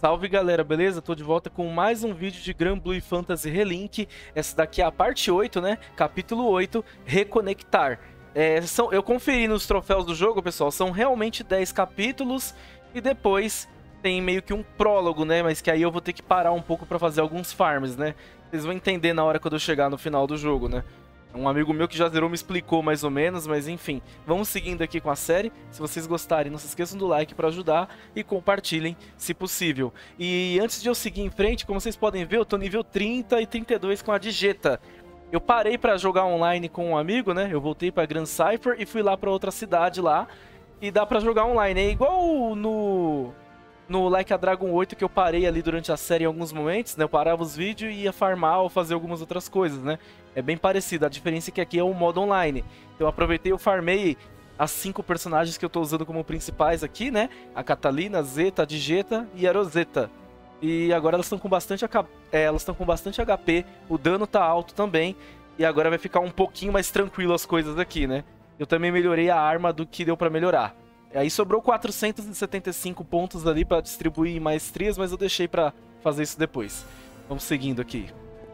Salve galera, beleza? Tô de volta com mais um vídeo de Granblue Fantasy Relink. Essa daqui é a parte 8, né? Capítulo 8, Reconectar. Eu conferi nos troféus do jogo, pessoal, são realmente 10 capítulos e depois tem meio que um prólogo, né? Mas que aí eu vou ter que parar um pouco pra fazer alguns farms, né? Vocês vão entender na hora que eu chegar no final do jogo, né? Um amigo meu que já zerou me explicou mais ou menos, mas enfim. Vamos seguindo aqui com a série. Se vocês gostarem, não se esqueçam do like para ajudar e compartilhem, se possível. E antes de eu seguir em frente, como vocês podem ver, eu tô nível 30 e 32 com a Digeta. Eu parei para jogar online com um amigo, né? Eu voltei para Grand Cypher e fui lá para outra cidade lá. E dá para jogar online. É igual no Like a Dragon 8 que eu parei ali durante a série em alguns momentos, né? Eu parava os vídeos e ia farmar ou fazer algumas outras coisas, né? É bem parecido, a diferença é que aqui é o modo online. Então eu aproveitei e farmei as 5 personagens que eu tô usando como principais aqui, né? A Catalina, a Zeta, a Digeta e a Rosetta. E agora elas estão com bastante HP, o dano tá alto também. E agora vai ficar um pouquinho mais tranquilo as coisas aqui, né? Eu também melhorei a arma do que deu pra melhorar. Aí sobrou 475 pontos ali pra distribuir em maestrias, mas eu deixei pra fazer isso depois. Vamos seguindo aqui.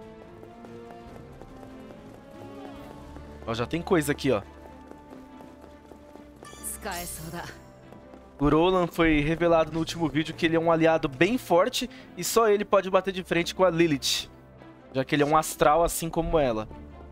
Ó, já tem coisa aqui, ó. O Roland foi revelado no último vídeo que ele é um aliado bem forte e só ele pode bater de frente com a Lilith, já que ele é um astral assim como ela.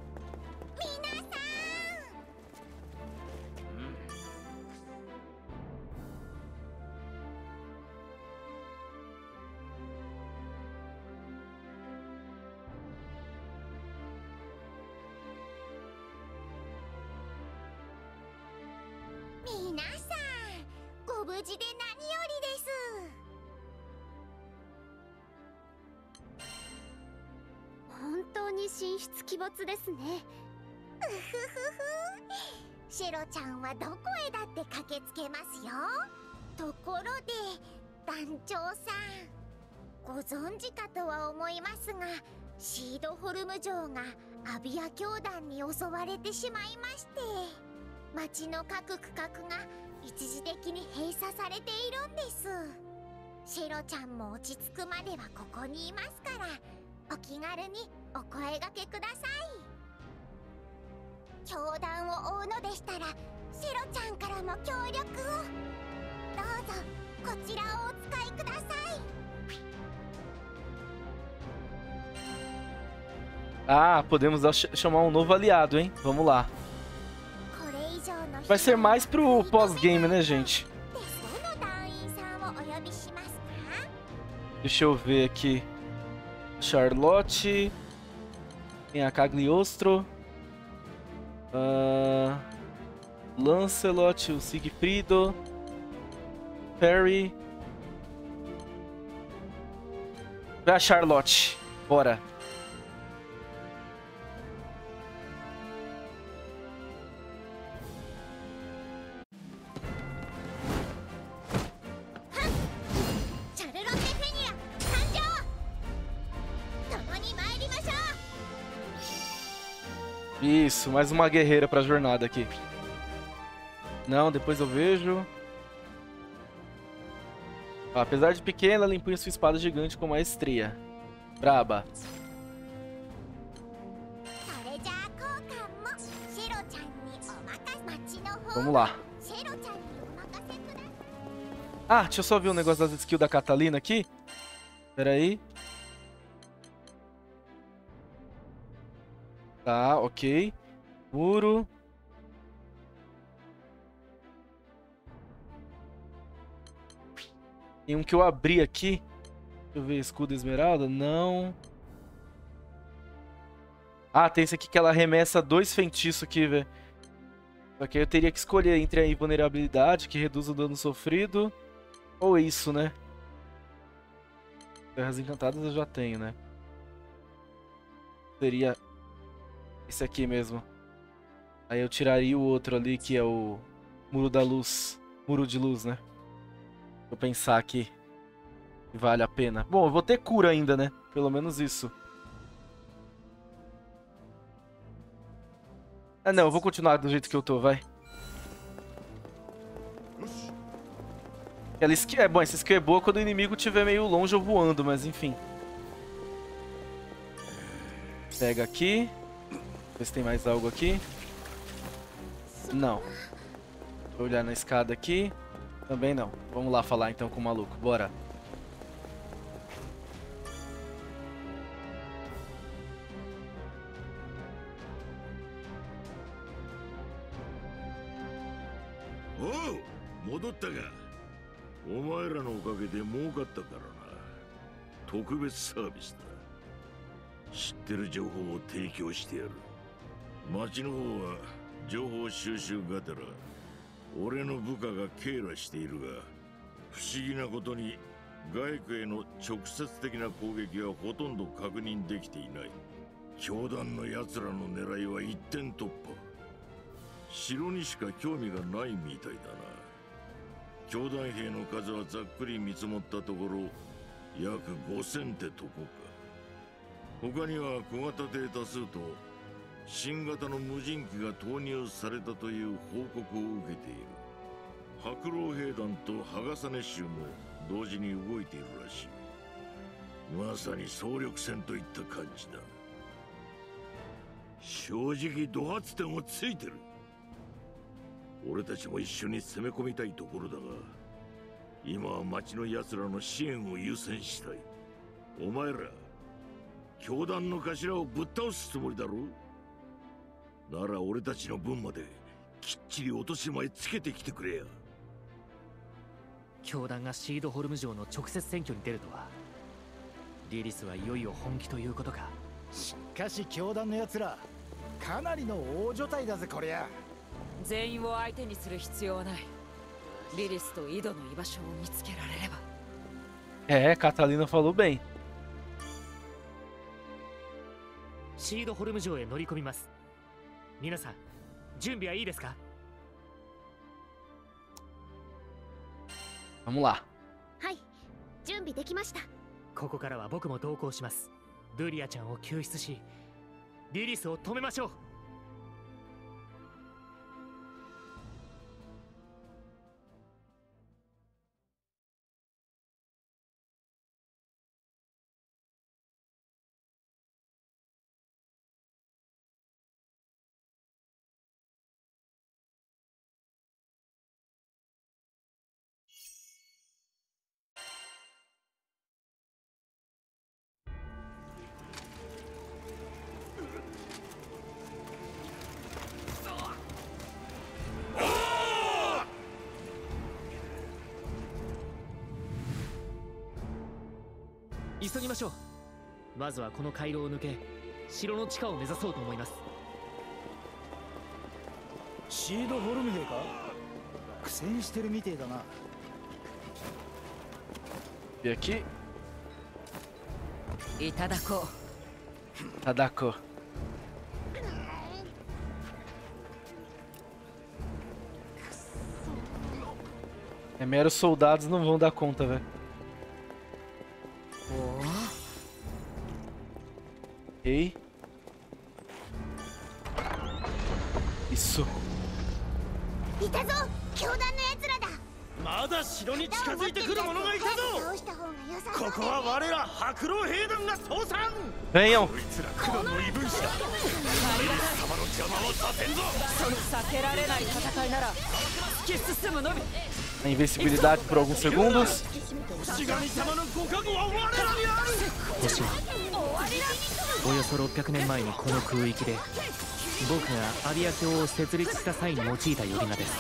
Ah, podemos chamar um novo aliado, hein? Vamos lá. Vai ser mais pro pós-game, né, gente? Deixa eu ver aqui. Charlotte. Tem a Cagliostro. Lancelot, o Sigfrido. Perry. Vai a Charlotte. Bora. Isso, mais uma guerreira pra jornada aqui. Não, depois eu vejo. Apesar de pequena, ela empunha sua espada gigante com maestria. Braba. Vamos lá. Ah, deixa eu só ver um negócio das skills da Catalina aqui. Pera aí. Tá, ok. Muro. Tem um que eu abri aqui. Deixa eu ver, escudo esmeralda? Não. Ah, tem esse aqui que ela arremessa 2 feitiços aqui, velho. Só que aí eu teria que escolher entre a invulnerabilidade, que reduz o dano sofrido, ou isso, né? Terras encantadas eu já tenho, né? Seria esse aqui mesmo. Aí eu tiraria o outro ali, que é o Muro da Luz. Muro de Luz, né? Vou pensar aqui. Vale a pena. Bom, eu vou ter cura ainda, né? Pelo menos isso. Ah, não, eu vou continuar do jeito que eu tô, vai. Ela é bom, essa skill é boa quando o inimigo estiver meio longe ou voando, mas enfim. Pega aqui. Ver se tem mais algo aqui. Não. Vou olhar na escada aqui. Também não. Vamos lá falar então com o maluco. Bora. Oh, 戻ったか。お前らのおかげで儲かったからな。特別サービスだ。知ってる情報を提供してやる。町の方は情報収集がてら俺の部下が警らしているが、不思議なことに外区への直接的な攻撃はほとんど確認できていない。教団の奴らの狙いは一点突破。城にしか興味がないみたいだな。教団兵の数はざっくり見積もったところ約5000ってとこか。他には小型艇多数と新型の無人機が投入されたという報告を受けている。白老兵団とハガサネ州も同時に動いているらしい。まさに総力戦といった感じだ。正直ド発点をついてる。俺たちも一緒に攻め込みたいところだが、今は町の奴らの支援を優先したい。お前ら教団の頭をぶっ倒すつもりだろう。なら俺たちの分まできっちり落とし前つけてきてくれや。 教団がシードホルム城の直接選挙に出るとは。リリスはいよいよ本気ということか。 しかし教団のやつらかなりの大所帯だぜこりゃ。 全員を相手にする必要はない。リリスと井戸の居場所を見つけられれば。 Catalina falou bem。 シードホルム城へ乗り込みます。皆さん準備はいいですか。 Vamos lá。 はい、準備できました。 ここからは僕も同行します。ルリアちゃんを救出し、リリスを止めましょう。急ぎましょう。まずはこの回廊を抜け城の地下を目指そうと思います。 シードホルム兵か。苦戦してるみてえだな。 E aqui? いただこう。 Tadako. Meros soldados não vão dar conta, velho. Ok. Isso. いたぞ、教団のやつらだ。 まだ城に近づいてくる者がいたぞ。 倒した方が良さそうだ。 ここは我ら白老兵団が倒産。 Venham. こいつら黒の異分子だ。様の邪魔をさせんぞ。 その避けられない戦いなら突き進むのみ。 A invencibilidade por alguns segundos. 星神様のご加護は我らにある。 星はおよそ600年前にこの空域で僕がアビア教を設立した際に用いた呼び名です。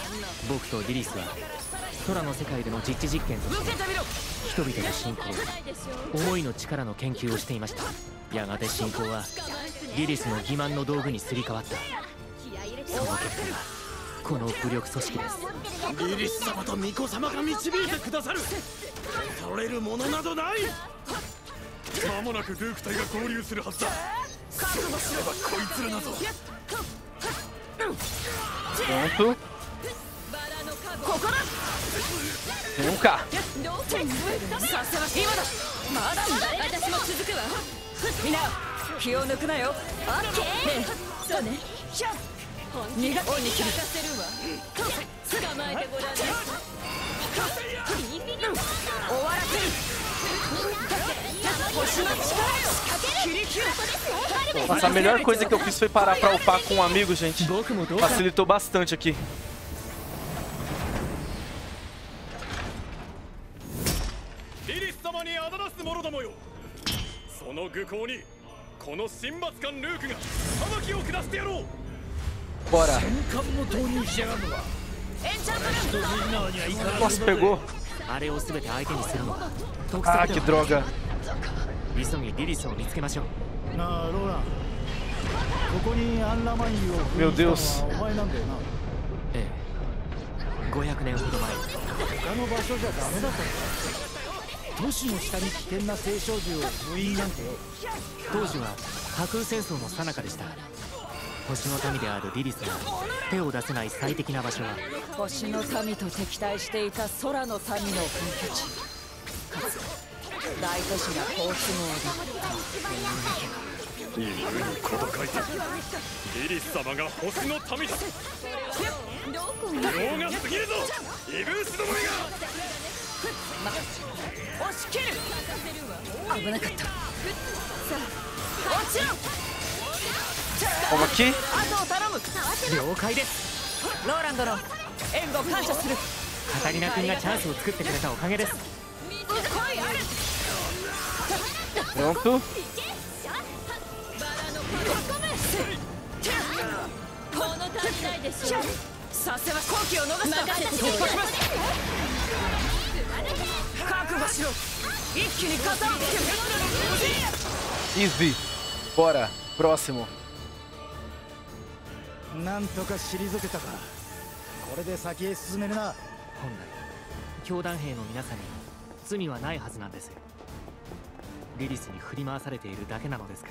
僕とリリスは空の世界での実地実験として人々の信仰、思いの力の研究をしていました。やがて信仰はリリスの欺瞞の道具にすり替わった。その結果がこの武力組織です。 リリス様と巫女様が導いてくださる。取れるものなどない。間もなくルーク隊が合流するはずだ。覚悟すればこいつらなぞ。 Pronto. Vem cá. さすが今だ。まだ私も続くわ。みんな気を抜くなよ。オッケー。そうね。逃が鬼に聞かせるわ。捕まえてごらんね。 Nossa, a melhor coisa que eu fiz foi parar pra upar com um amigo, gente. Facilitou bastante aqui. リリス様にあだらす者どもよ、その愚行にこの神罰官ルークが裁きを下してやろう。 Bora. 戦艦も投入しやがるのか。 Nossa, pegou. あれを全て相手にするのは得 Ah, 策 que では droga. 急ぎリリスを見つけましょう。 なあローラン、ここにアンラマインを Meu Deus. お前なんだよな。 ええ、500年ほど前。 他の場所じゃダメだったのか。都市の下に危険な青少獣を封印なんてよ。 当時は架空戦争の最中でした。星の民であるリリスが手を出せない最適な場所は星の民と敵対していた空の民の本拠地、かつ大都市が好都合いいこと書いて、リリス様が星の民だ。量が過ぎるぞ、イブースどもが。 押し切る。危なかった。さあ落ちろ。 Vamos aqui. 後を頼む。 了解です。 ローランドの援護感謝する。 カタリナ君がチャンスを作ってくれたおかげです。 Pronto. させは好機を逃した。突破します。覚悟しろ。一気に肩をつける。 Easy. Bora. Próximo. なんとか退けたか。これで先へ進めるな。 本来教団兵の皆さんに罪はないはずなんです。リリスに振り回されているだけなのですから。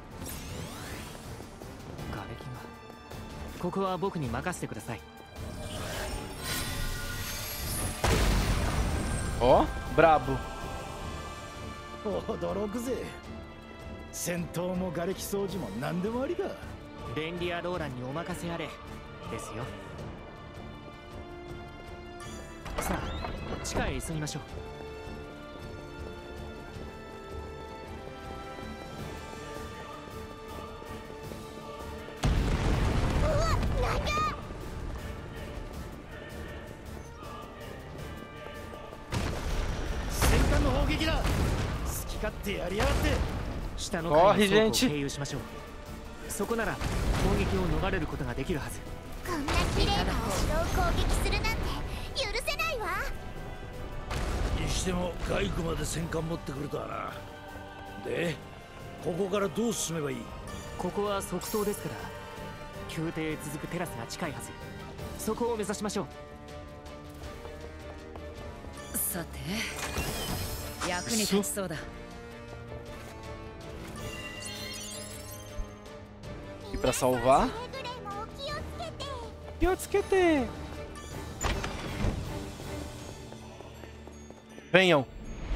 瓦礫がここは僕に任せてください。 Ó, brabo. 驚くぜ。戦闘も瓦礫掃除も何でもありか。 レンリア・ローランにお任せあれですよ。さあ地下へ急ぎましょう。 戦艦の砲撃だ。好き勝手やりやがって。 下の階の倉庫を経由しましょう。そこなら攻撃を逃れることができるはず。 こんな綺麗なお城を攻撃するなんて許せないわ。 にしても外区まで戦艦持ってくるとはな。で、ここからどう進めばいい？ ここは側頭ですから宮廷へ続くテラスが近いはず。そこを目指しましょう。 さて役に立ちそうだ。 E pra salvar. くれぐれも気をつけて。 Yotsuke. Venham.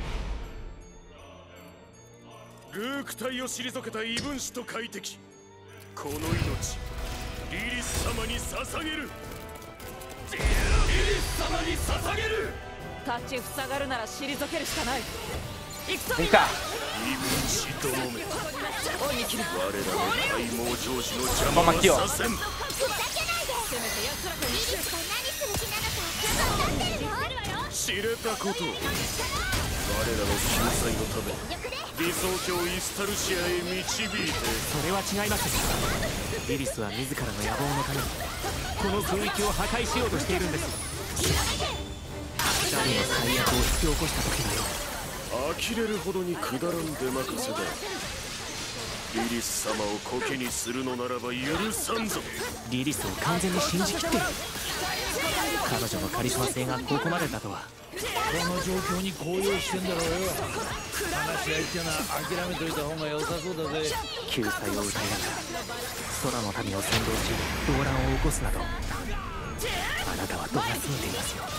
ルーク隊を退けた異分子と快適。この命リリス様に捧げる。リリス様に捧げる。 立ちふさがるなら退けるしかない。行くぞ。 Vem cá. 異分子どもめ、 鬼切る。 我らの大魔上司の邪 Toma 魔 aqui, は ó. させん。 ふざけないで。リリスが何する気なのか分かってるの？ 知れたこと。我らの救済のため理想郷イスタルシアへ導いて。 それは違います。リリスは自らの野望のためにこの空域を破壊しようとしているんです。誰の最悪を引き起こした時だよ。 呆れるほどにくだらん出任せだ。リリス様をコケにするのならば許さんぞ。 リリスを完全に信じきっている。彼女のカリスマ性がここまでだとは。 この状況に高揚してんだろうよ。話し合いってのは諦めといた方が良さそうだぜ。 救済を歌いながら空の民を扇動し動乱を起こすなど、あなたは度が過ぎていますよ。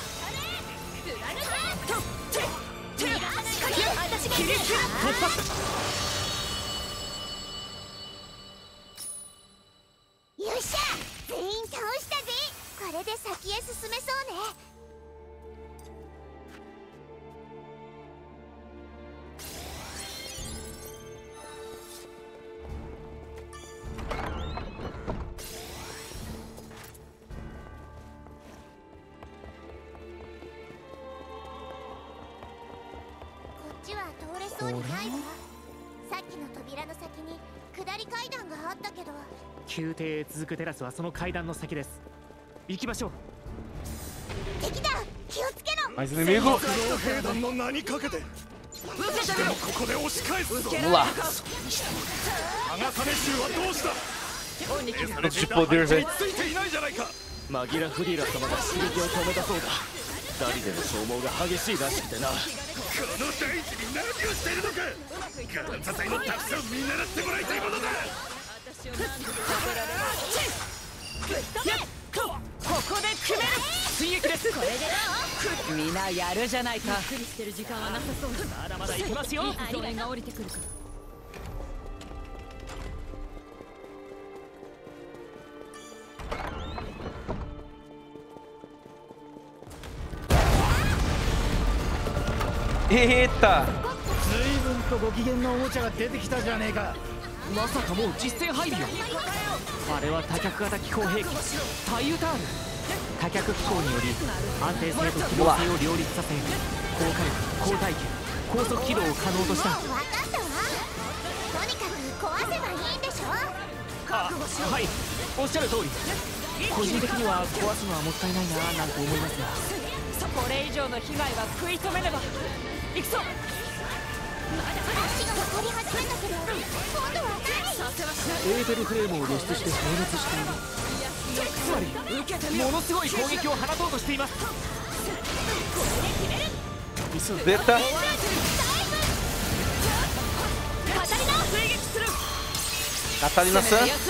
よっしゃ、全員倒したぜ。これで先へ進めそうね。 通りないわ。さっきの扉の先に下り階段があったけど。 宮廷へ続くテラスはその階段の先です。行きましょう。 敵だ、気をつけろ。 Mais inimigo. 兵団の名にかけてでもここで押し返すぞ。 Vamos lá. アガサネ州はどうした？ Pontos de poder, velho. ついていないじゃないか。 マギラ・フリーラ様が刺激を止めたそうだ。ダリでの消耗が激しいらしくてな。 この大地に何をしているのか。ガランザ隊のたくさん見習ってもらいたいものだ。 ここで決める。追撃です。これでどう？みんなやるじゃないか。ゆっくりしてる時間はなさそうだ。まだまだ行きますよ。それが降りてくるか。 Eita! 随分とご機嫌なおもちゃが出てきたじゃねえか。 まさかもう実戦配備よ。あれは多脚型機構兵器タイユタール。多脚機構により安定性と機動性を両立させ、高火力、高耐久、高速起動を可能とした。 分かったわ。とにかく壊せばいいんでしょ。 あ、はい、おっしゃる通り。個人的には壊すのはもったいないななんて思いますが、 これ以上の被害は食い止めねば。行くぞ。 足が残り始めたけど、今度は何？ させはしない。 エーテルフレームを露出して放熱している。つまりものすごい攻撃を放とうとしています。 Isso, Zeta. カタリナさん。 ロゼッ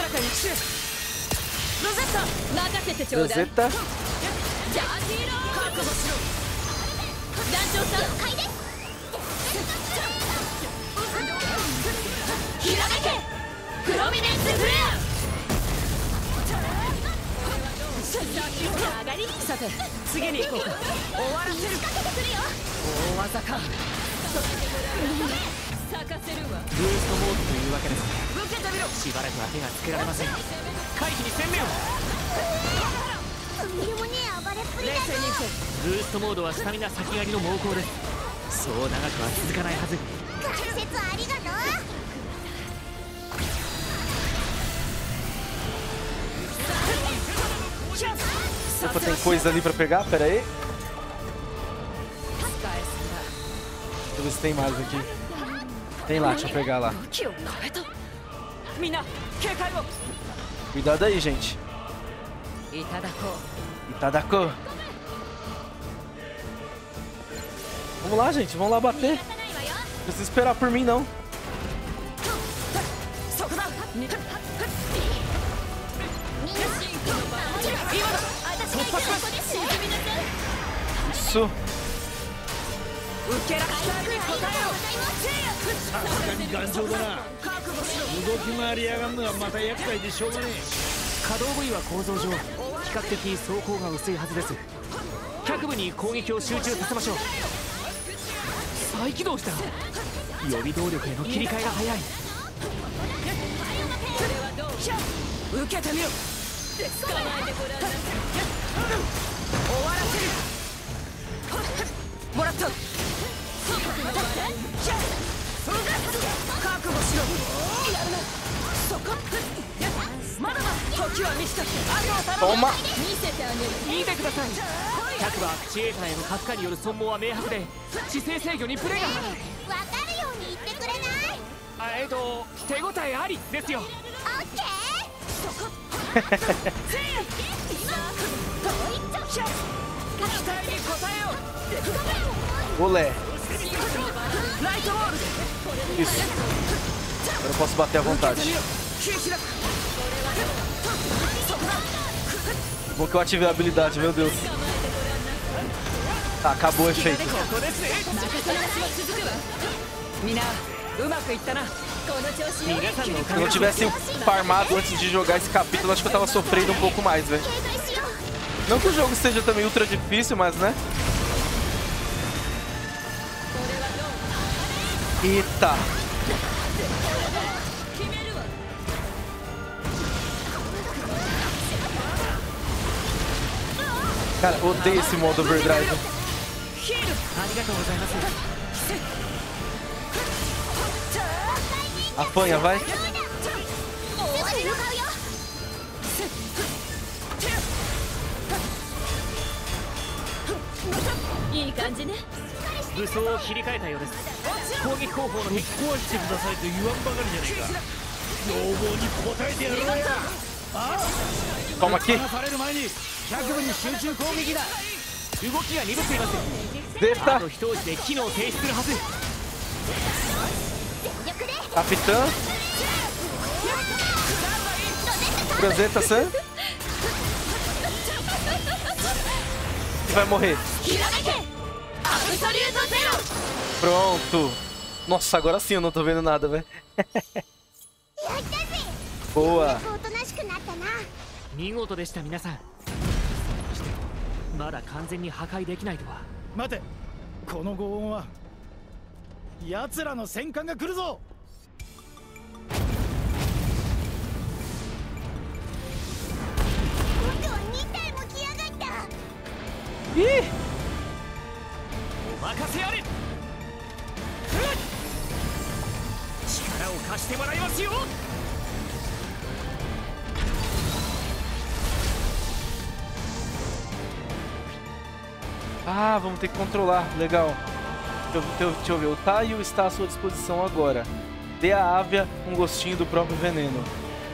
タ、任せてちょうだい。 Zeta. ジャーティーロー。覚悟しろ。団長さん、了解です。ひらめけ。プロミネンスフレア。上がり。さて、次に行こうか。終わらせる。大技か。咲かせるわ。 ブーストモードというわけですね。 受けてみろ。 しばらくは手がつけられません。回避に専念を。 とんでもねえ暴れっぷりだぞ。 冷静に行け。 ブーストモードはスタミナ先狩りの猛攻です。そう長くは続かないはず。 解説ありがとう。 Opa, tem coisa ali pra pegar? Pera aí. Deixa eu ver se tem mais aqui. Tem lá, deixa eu pegar lá. Cuidado aí, gente. Itadako. Vamos lá, gente. Vamos lá bater. Não precisa esperar por mim, não. Isso. さすがに頑丈だな。動き回りやがんのはまた厄介でしょうがねえ。 可動部位は構造上比較的装甲が薄いはずです。脚部に攻撃を集中させましょう。再起動した。予備動力への切り替えが早い。 受けてみろ。捕まえてごらんなさい。終わらせる。もらった。覚悟しろ。そこ。まだま時は満ちた。あとは頼む。見せてあげる。 見てください。脚部アクチュエーターへの核化による損耗は明白で、姿勢制御にブレが。 分かるように言ってくれない？ 手応えありですよ。 オッケー。そこ。 期待に応えよう。 Olé. ライトボール。 Isso. Agora eu posso bater à vontade. Bom que eu ativei a habilidade, meu Deus. Tá, acabou o efeito. みんなうまくいったな。 Se eu não tivesse farmado antes de jogar esse capítulo, acho que eu tava sofrendo um pouco mais, velho. Não que o jogo seja também ultra difícil, mas né? Eita! Cara, odeio esse modo overdrive. Apanha, vai. 終わり向かうよ。 いい感じね。 武装を切り替えたようです。攻撃方法のぶっ壊してくださいと言わんばかりじゃねえか。要望に応えてやろうや。 Toma aqui. 離される前に100部に集中攻撃だ。 動きが鈍っています。あ Deta. と一押しで機能停止するはず。 Capitã. Rosetta-san. E vai morrer. Pronto. Nossa, agora sim eu não tô vendo nada, velho. Boa. おとなしくなったな。 見事でした皆さん。まだ完全に破壊できないとは。 待て、この轟音は奴らの戦艦が来るぞ。 今度は2体も来やがった。 Ih! お任せあれ。力を貸してもらいますよ。 Ah, vamos ter que controlar. Legal. Deixa eu ver. O Taio está à sua disposição agora. Dê à Ávia um gostinho do próprio veneno.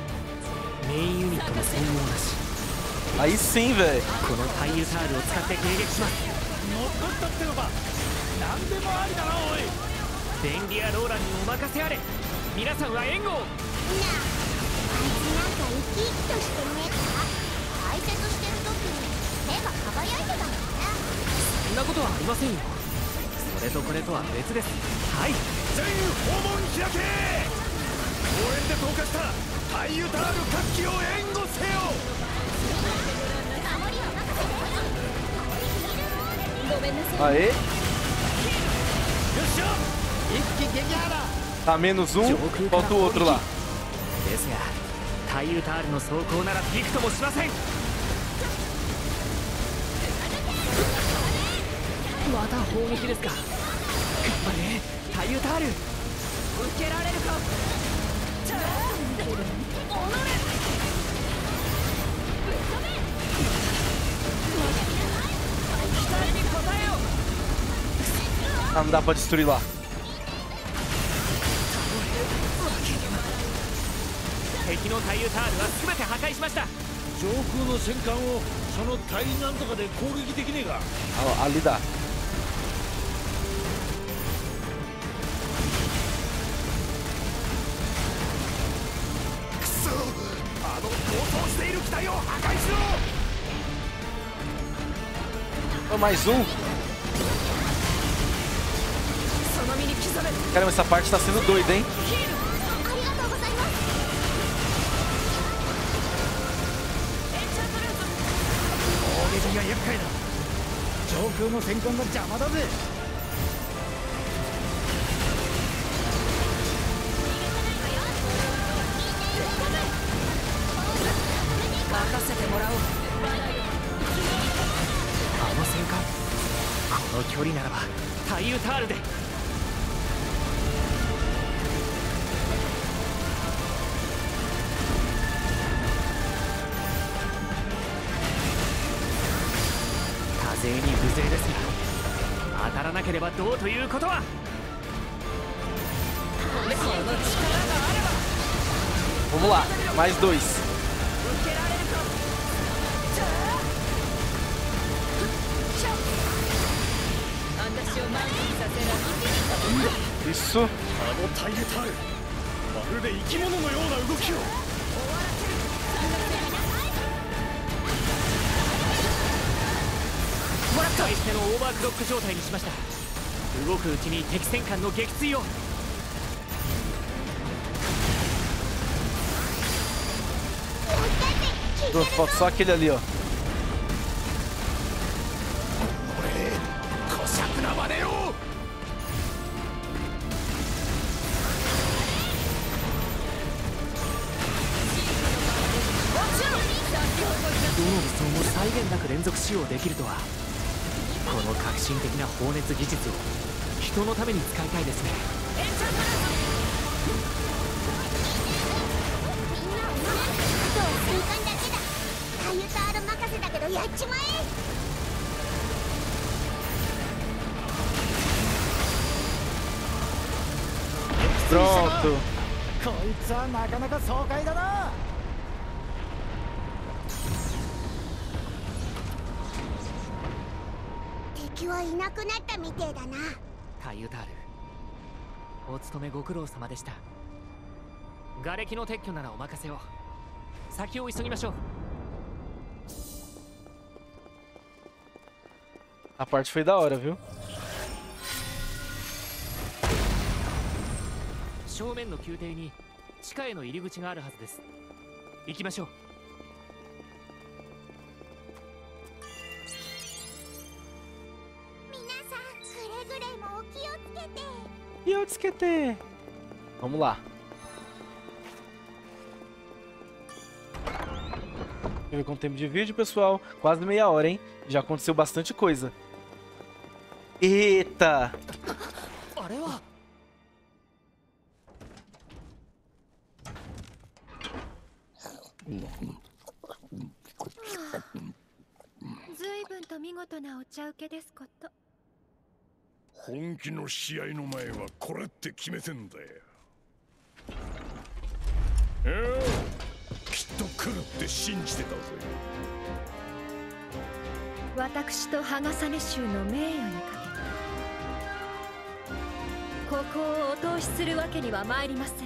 Aí sim, velho. このタイユタールを使って迎撃します。 乗っ取ったってのか。何でもありだなおい。 デンリア・ローランにお任せあれ。皆さんは援護を。 なあ、あいつなんか生き生きとしてねえか。解説してる時に目が輝いてたんだよな。 そんなことはありませんよ。それとこれとは別です。はい。 全訪問開け。公園で投下したタイユタール活気を援護せよ。 守りは任せて。 ごめんなさい。 Aê. よっしゃ。 一気撃破だ。 Tá menos um. Falta o outro lá. ですが、タイユタールの走行ならびくともしません。また砲撃ですか。頑張れ、タイユタール。受けられるか。 Ah, não dá pra destruir lá. 敵のタイユタールは全て破壊しました。 上空の戦艦をその対なんとかで攻撃できねえか。 Ah, ali dá. くそ。あの逃走している機体を破壊しろ。 Oh, mais um. Caramba, essa parte tá sendo doida, hein? ありがとうございます。 攻撃が厄介だ。上空の戦艦が邪魔だぜ。 任せてもらおう。 あの戦艦、この距離ならばタイユタールで。多勢に無勢ですが、当たらなければどうということは。 Vamos lá, mais dois. Isso. あのタイユタール、まるで生き物のような動きを。 使い捨てのオーバークロック状態にしました。動くうちに敵戦艦の撃墜を。 Pronto, falta só aquele ali, ó. こしゃくなまねよ。 どの武装も際限なく連続使用できるとは。この革新的な放熱技術を人のために使いたいですね。 とは瞬間だけだ。アユタール任せだけどやっちまえ。 Pronto. こいつはなかなか爽快だな。 敵はいなくなったみてえだな。 カユタール、お勤めご苦労様でした。瓦礫の撤去ならお任せを。先を急ぎましょう。 A parte foi da hora, viu? 正面の宮廷に地下への入り口があるはずです。行きましょう。 皆さん、くれぐれもお気をつけて。 E eu desquetei. Vamos lá. Deixa eu ver quanto tempo de vídeo, pessoal. Quase meia hora, hein? Já aconteceu bastante coisa. Eita! あれは随分と見事なお茶受けですこと。 本気の試合の前はこれって決めてんだよ。きっと来るって信じてたぜ。 私とハガサネ州の名誉にかけてここをお通しするわけには参りません。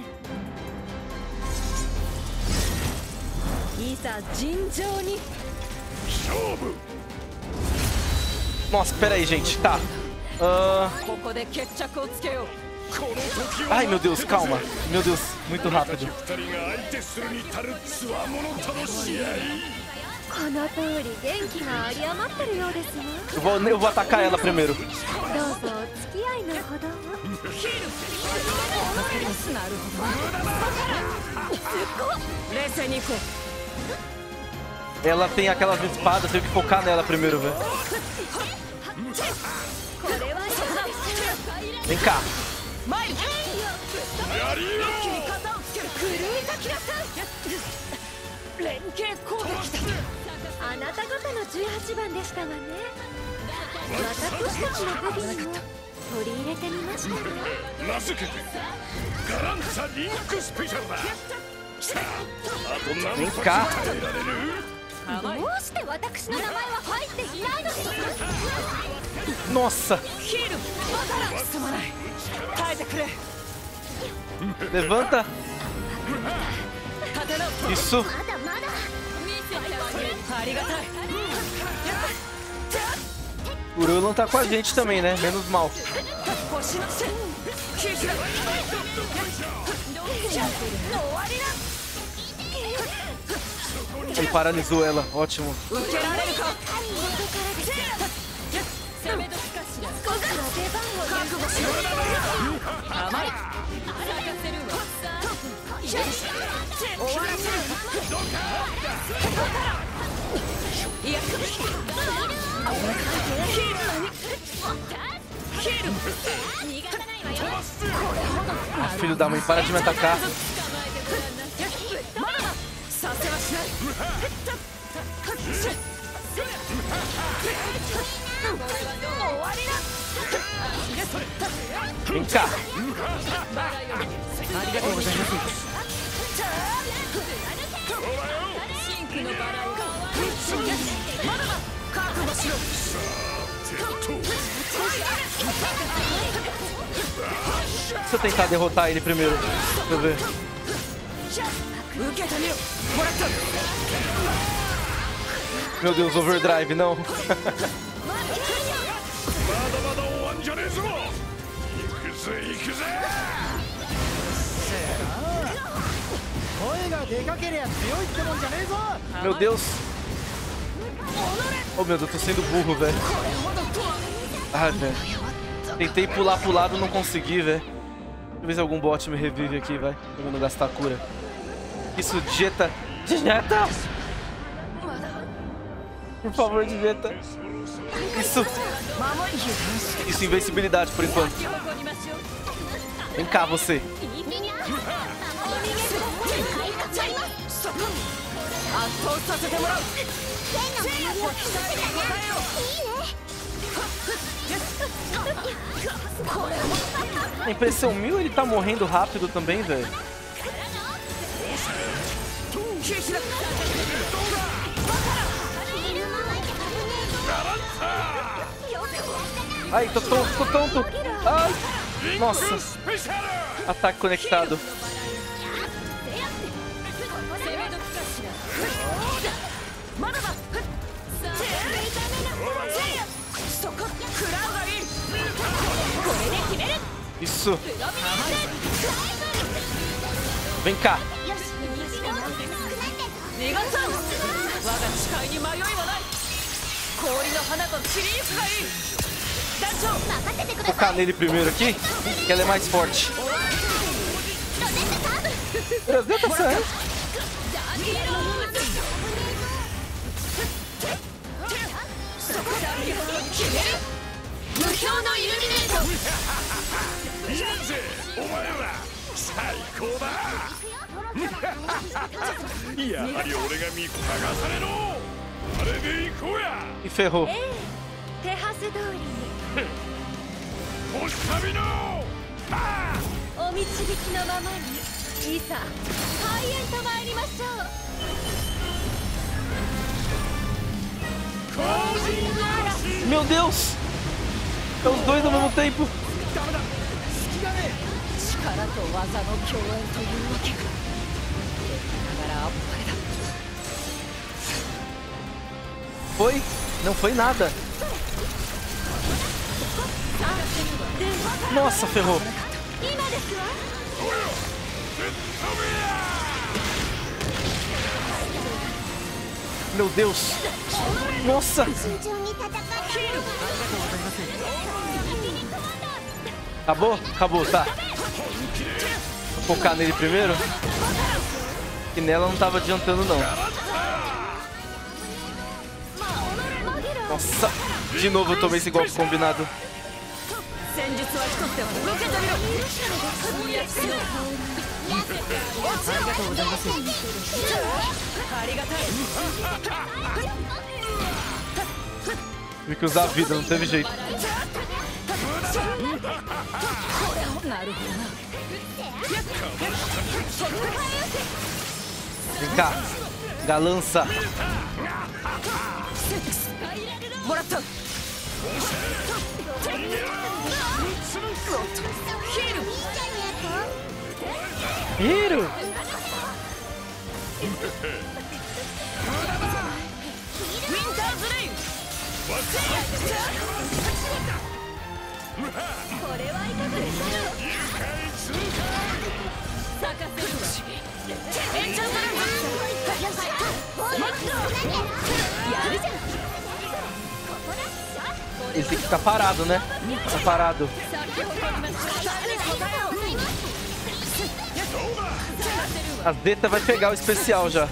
いざ尋常に勝負。 Nossa, pera aí, gente. Tá. ここで決着をつけよう。 Ai, meu Deus, calma. Meu Deus, muito rápido. 二人が相手するに足るつわものとの試合。 この通り元気が有り余ってるようですわ。 Eu vou atacar ela primeiro. どうぞお付き合いのほどを。なるほど。冷静に行こう。 Ela tem aquelas espadas, tenho que focar nela primeiro, velho. Vem cá. 連携攻撃だ。あなた方の18番でしたわね。私たちの武器にも取り入れてみましたよ。 名付けてガランツァリンクスペシャルだ。さあ、あと何発耐えられる？ どうして私の名前は入っていないのです。 Nossa. ヒール、すまない。耐えてくれ。 Levanta. 立て直す。 Isso. まだまだ。 ありがたい。 O Roland tá com a gente também, né? Menos mal. 星の線。ヒールだ。終わりだ。 Ele paralisou ela. Ótimo. 受けられるか。攻め時かしら。出番を覚悟しろ。甘い。咲かせるわ。終わらせる。いや。ヒール。逃がさないわよ。 Filho da mãe, para de me atacar. させはしない。 Vem cá. ありがとうございます。 シンクのバラをまだだ。覚悟しろ。 Deixa eu tentar derrotar ele primeiro. Deixa eu ver. 受けてみろ。もらった。 Meu Deus, overdrive, não. まだまだ終わんじゃねえぞ。行くぜ行くぜ。 声がでかけりゃ強いってもんじゃねえぞ。 Meu Deus. Oh, meu Deus, eu tô sendo burro, velho. Ah, velho. Tentei pular pro lado, não consegui, velho. Deixa eu ver se algum bot me revive aqui, vai. Pra eu não gastar cura. Isso, digita. Digita! Por favor, digita. Isso. Isso, invencibilidade por enquanto. Vem cá, você. 圧倒させてもらう。 A impressão 1000, ele tá morrendo rápido também, velho. Ai, tô tonto. Ai, nossa. Ataque conectado. Isso. Vem cá. Vou focar nele primeiro aqui, que ela é mais forte. Rosetta San. E ferrou. 手はず通りにお導きのままにいざ開演と参りましょう。 Meu Deus! É os dois ao mesmo tempo. Foi? Não foi nada. Nossa, ferrou. Meu Deus. Nossa. Acabou? Acabou, tá. Vou focar nele primeiro. E nela não tava adiantando, não. Nossa. De novo eu tomei esse golpe combinado. Tive que usar a vida, não teve jeito. Vem cá, galança. Hiro! Ele tem que ficar parado, né? Tá parado. A Zeta vai pegar o especial já.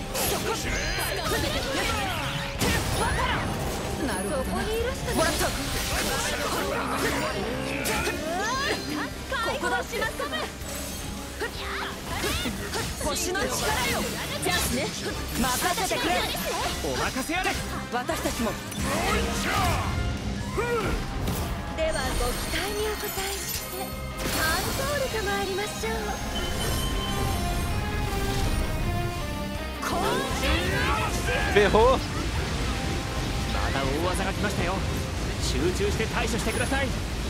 Ferrou. また大技が来ましたよ。集中して対処してください。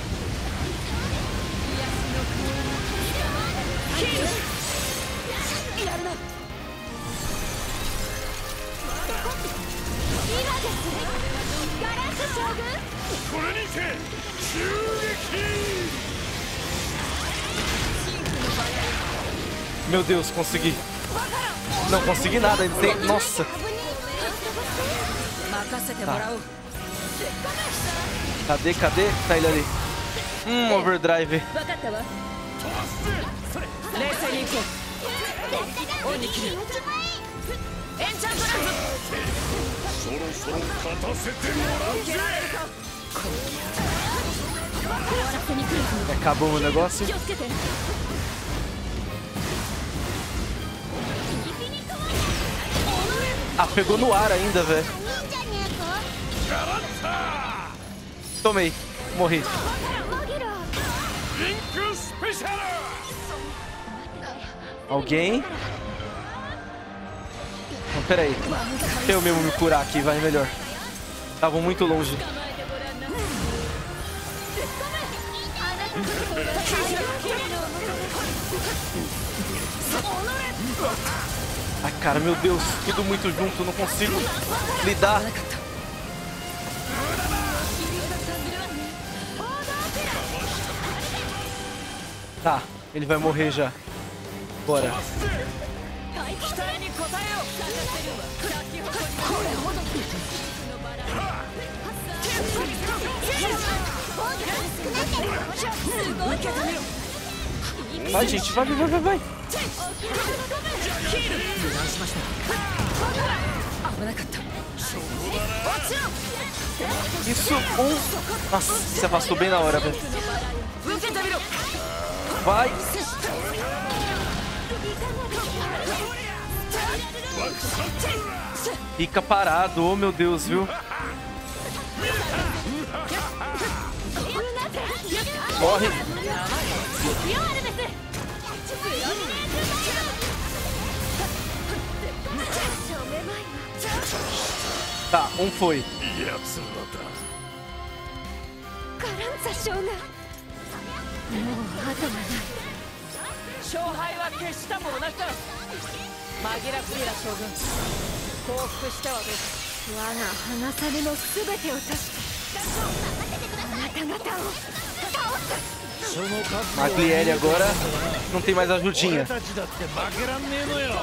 Meu Deus, consegui. Não consegui nada, ele tem... Nossa. Tá. Cadê? Tá ele ali. Overdrive. Acabou o negócio. Ah, pegou no ar ainda, velho. いいんじゃね Tomei. Morri. えかマギラリンクスペシャル Alguém? Não, pera aí. Eu mesmo me curar aqui, vai melhor. Estavam muito longe. Ai, cara, meu Deus. Tudo muito junto, não consigo lidar. Tá, ele vai morrer já. Bora. 期待に応えよう。咲き誇りこれほど受け止めろ。 Vai, gente, vai, vai, vai, vai. 油断しました。危なかった。 Isso, Nossa, se afastou bem na hora, velho. 受け止めろ。 Vai. Fica parado, oh meu Deus, viu? Corre. Tá, foi. やつらだ。 カランザ将軍もう後がない勝敗は決したも同じだ。紛らわしいら将軍。降伏してはどうか。 我が花猿のすべてを断ちあなた方を倒す Maglieri agora não tem mais ajudinha. たちだって負けらんねえのよ。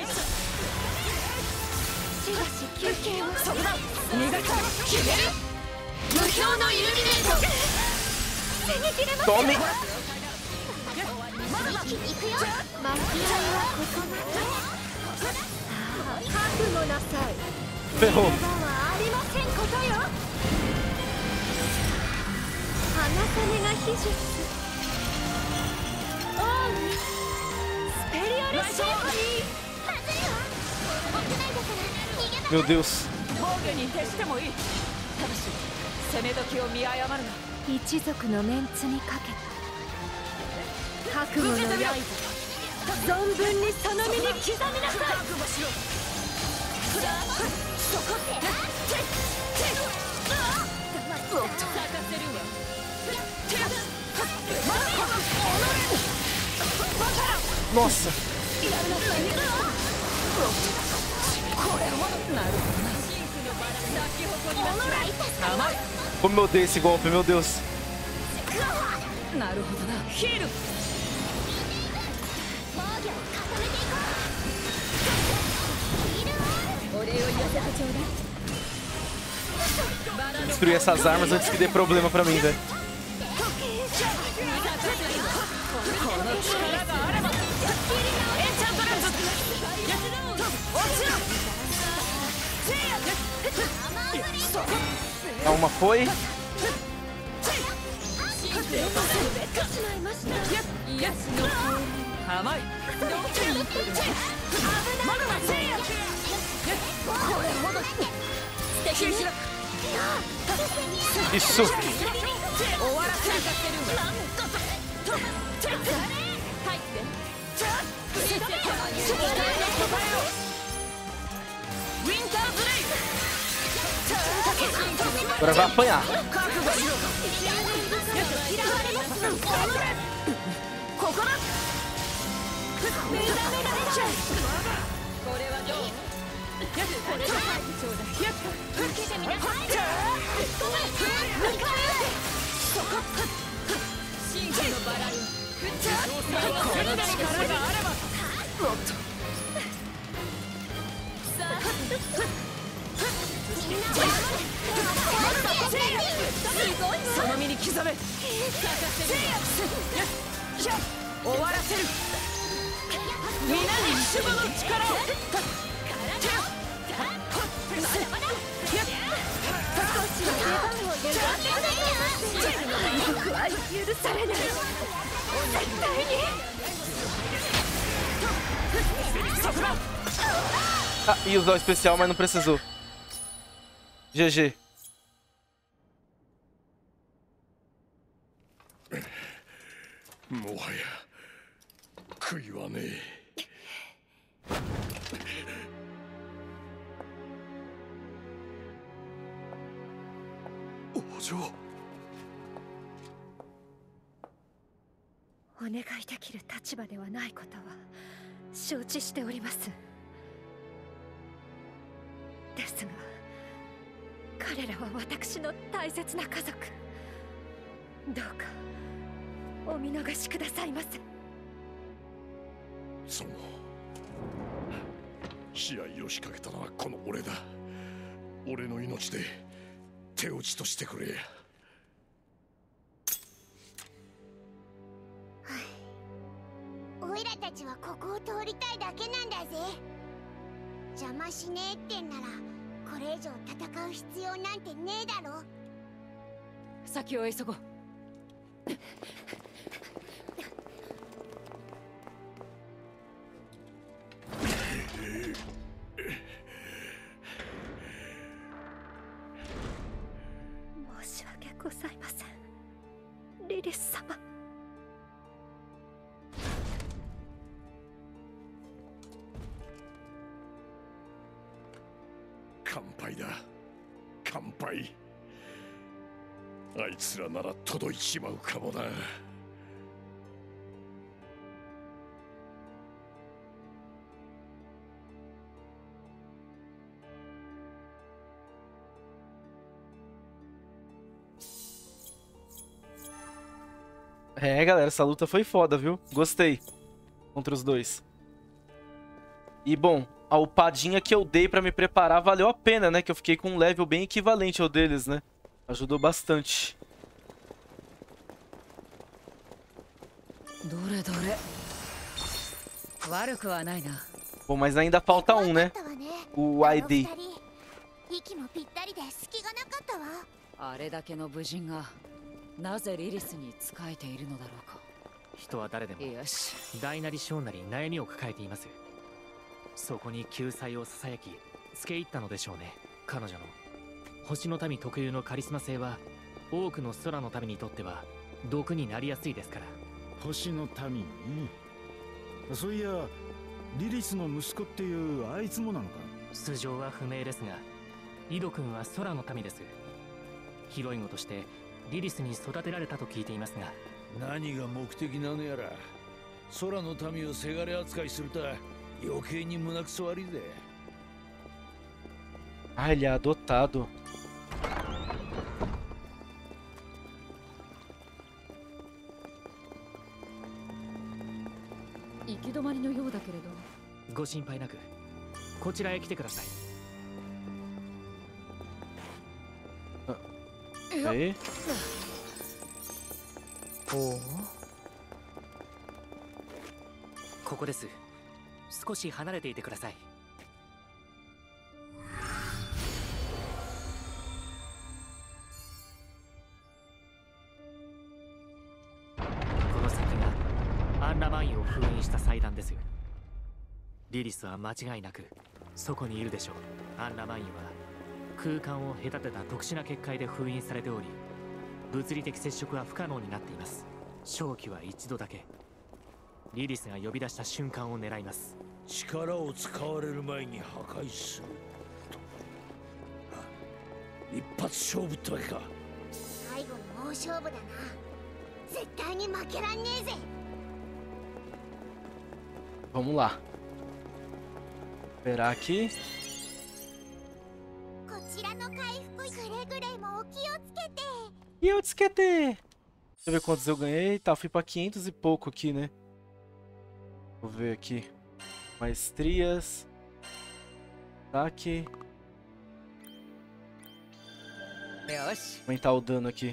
しばし休憩をそこだ。逃がさ決める。無表のイルミネート。 攻めきれます Tome. 一気に行くよ巻き合いはここまでさあ覚悟なさい Ferrou. はありませんことよ花種が秘術オームスペリアルシェフまずいわ屋内だから逃げ場 Meu Deus. 防御に徹してもいい。ただし攻め時を見誤るな。 一族のメンツにかけた覚悟の刃存分にその身に刻みなさい覚悟しろ。 そこっておっと咲かせるわ。 Nossa. これほどなるほどな。真紅のバラ咲き誇ります。甘い。 Como eu odeio esse golpe, meu Deus. なるほどな。ヒール。 防御を固めていこうヒールオンお礼を言わせてちょうだい。 Destruir essas armas antes que dê problema pra mim, velho. この力があればエンチャントレンズ。落ちろ。 Ah, uma foi. 癒しの甘い。まだまだせいや。これほど素敵に Isso. 終わらせるかせるわ。入って。ウィンターブレイク。 Agora vai apanhar. ここだ。これはどう？これはちょうだい。受けてみなさい。そこ。真紅のバラル。この力があれば。おっと。さあ。 その身に刻め。終わらせる。皆に守護の力を。僕は許されない。絶対に。そこだ。 Ah, ia usar o especial, mas não precisou. GG. もはや悔いはねえ。王女、 お願いできる立場ではないことは承知しております。ですが彼らは私の大切な家族。どうかお見逃しくださいませ。 その試合を仕掛けたのはこの俺だ。俺の命で手打ちとしてくれ。 オイラたちはここを通りたいだけなんだぜ。邪魔しねえってんならこれ以上戦う必要なんてねえだろ。 先を急ごう。申し訳ございません、リリス様。 乾杯だ、乾杯。あいつらなら届いちまうかもな。 É, galera, essa luta foi foda, viu? Gostei. Contra os dois. E, bom, a upadinha que eu dei pra me preparar valeu a pena, né? Que eu fiquei com um level bem equivalente ao deles, né? Ajudou bastante. Bom, mas ainda falta um, né? O ID. 息もぴったりで隙がなかったわ。 あれだけの武人がなぜリリスに仕えているのだろうか。 人は誰でもよし、 大なり小なり悩みを抱えています。そこに救済をささやき付け入ったのでしょうね。彼女の星の民特有のカリスマ性は多くの空の民にとっては毒になりやすいですから。 星の民ね。そういやリリスの息子っていうあいつもなのか。 素性は不明ですが、井戸君は空の民です。ヒロインとしてリリスに育てられたと聞いていますが。 何が目的なのやら。空の民をせがれ扱いすると余計に胸くそ悪いぜ。 Ah, ele é adotado. 行き止まりのようだけれど。 ご心配なくこちらへ来てください。 Aí. ここです。少し離れていてください。この先がアンラマインを封印した祭壇です。リリスは間違いなくそこにいるでしょう。アンラマインは空間を隔てた特殊な結界で封印されており、物理的接触は不可能になっています。勝機は一度だけ。リリスが呼び出した瞬間を狙います。 力を使われる前に破壊すると。一発勝負ってわけか。 最後の大勝負だな。絶対に負けらんねえぜ。 Vamos lá. Esperar aqui. こちらの回復くれぐれもお気をつけて。 E eu desquetei. Deixa eu ver quantos eu ganhei. Tá, fui pra 500 e pouco aqui, né? Vou ver aqui. Maestrias. Ataque. よし。 Aumentar o dano aqui.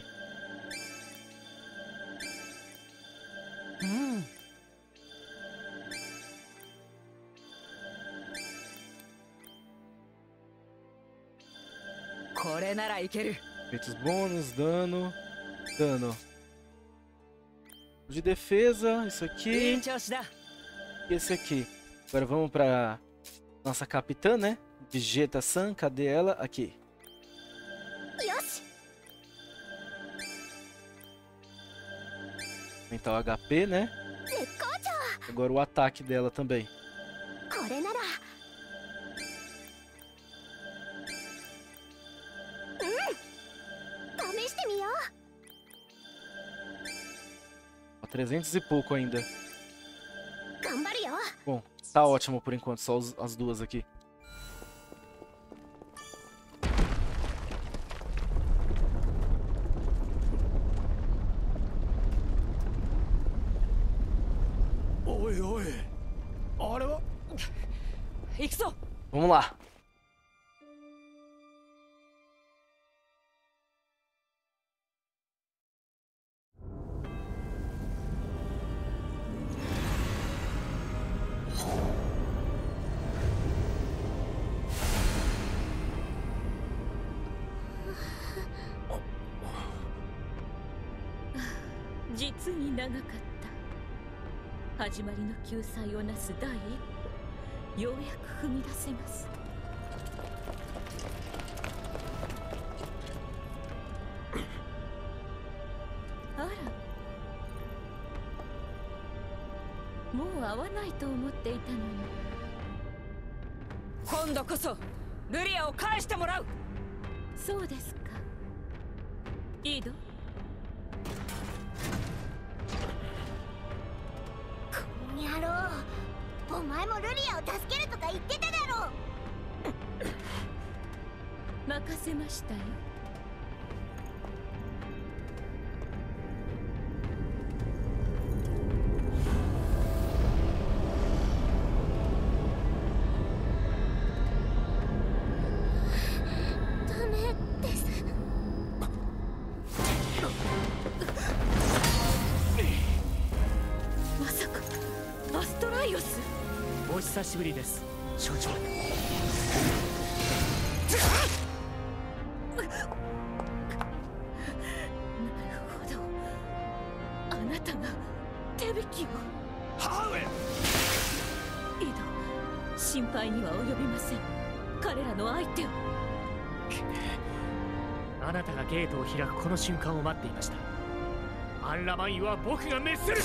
これならいける。 Efeitos bônus, dano. Dano. De defesa, isso いい aqui. 調子だ。 E esse aqui. Agora vamos pra Nossa capitã, né? Vegeta-san, cadê ela? Aqui. よし Aumentar o HP, né? 絶好調 Agora o ataque dela também. これならうん試してみよ 300 e pouco ainda. う頑張るよ Bom, tá ótimo por enquanto, só as duas aqui. Oi, oi. Olha, 行くぞ。 Vamos lá. "実に長かった始まりの救済をなす第一歩ようやく踏み出せますあらもう会わないと思っていたのに今度こそルリアを返してもらうそうですかいいのにゃろうお前もルリアを助けるとか言ってただろ任せましたよダメですまさかアストライオスお久しぶりです所長。 なるほどあなたが手引きを母上井戸心配には及びません彼らの相手をあなたがゲートを開くこの瞬間を待っていました。アンラマンユは僕が滅する。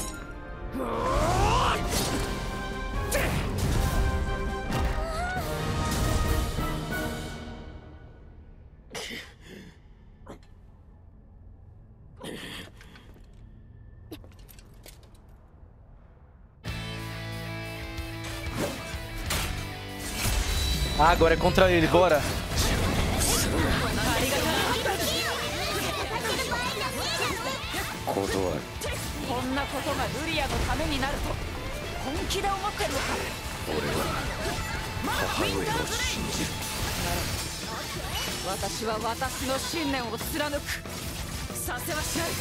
Ah, agora é contra ele, bora. 断るこんなことがルリアのためになると本気で思ってるのか俺は母上を信じる私は私の信念を貫くさせはしない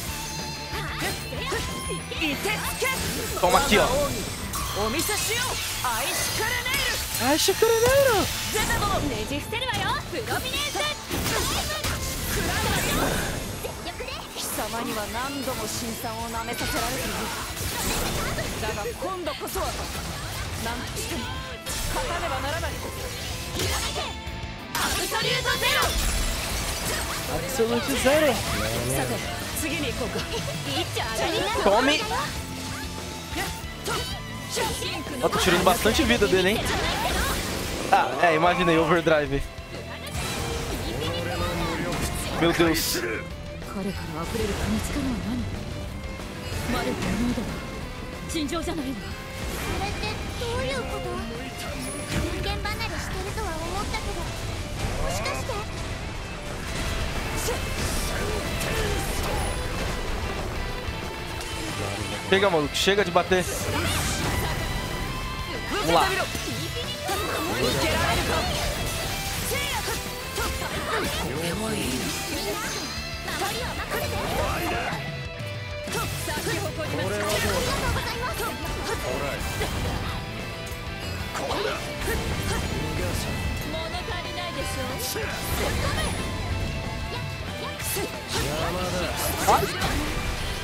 いてつけ Toma aqui, ó. お見せしようアイシカルネイル Ai, Chicaneiro! ゼタ殿ねじ伏せるわよプロミネンスクラウドよ貴様には何度も辛酸をなめさせられているだが今度こそは何としても勝たねばならないアブソリュートゼロ Absolute Zero! さて次に行こうかいっちゃ上がりな Tome! Ó, tô tirando bastante vida dele, hein? Ah, é, imaginei, overdrive. Meu Deus. 彼から溢れる金力は何魔力の濃度は尋常じゃないのそれってどういうこと人間離れしてるとは思ったけどもしかして Chega, maluco, chega de bater. Vamos lá. Ah?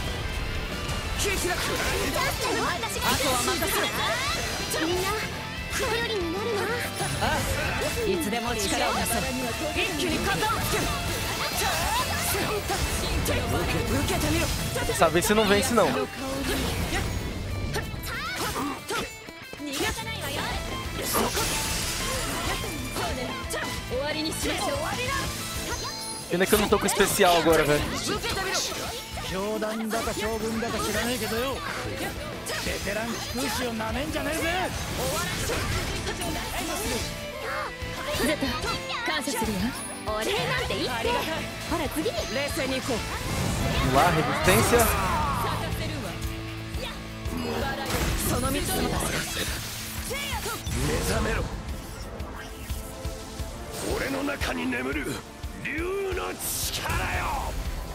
あとは任せるみんな頼りになるな。 いつでも力を出せ。一気に肩をつける。受けてみろ。 Dessa vez você não vence, não. 逃がさないわよ。終わりにしましょう。終わりだ。 Pena que eu não tô com especial agora, velho. 教団だか将軍だか知らねえけどよ、ベテラン貴公子をなめんじゃねえぜ。 ゼタ、感謝するよ。お礼なんていいって。ほら次に冷静に行こう。 Vamos lá, resistência. その3つも出す。 目覚めろ。俺の中に眠る竜の力よ。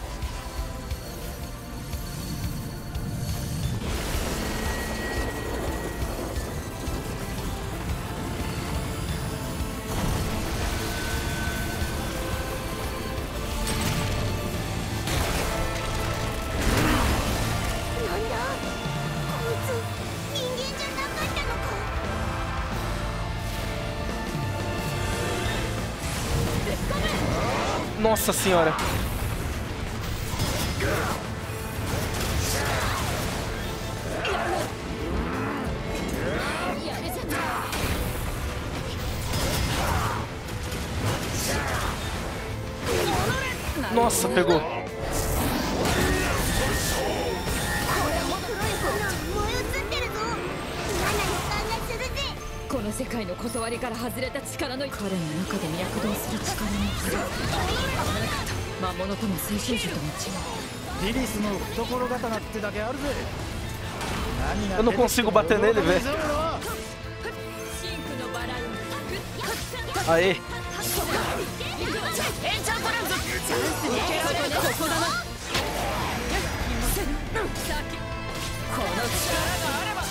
Nossa senhora. Nossa, pegou. この世界の断りから外れた力の彼の中で躍動する力の魔物との精神樹とも違う。 リリスの懐刀ってだけあるぜ。 Eu não consigo bater nele, velho. Aê. この力があれば。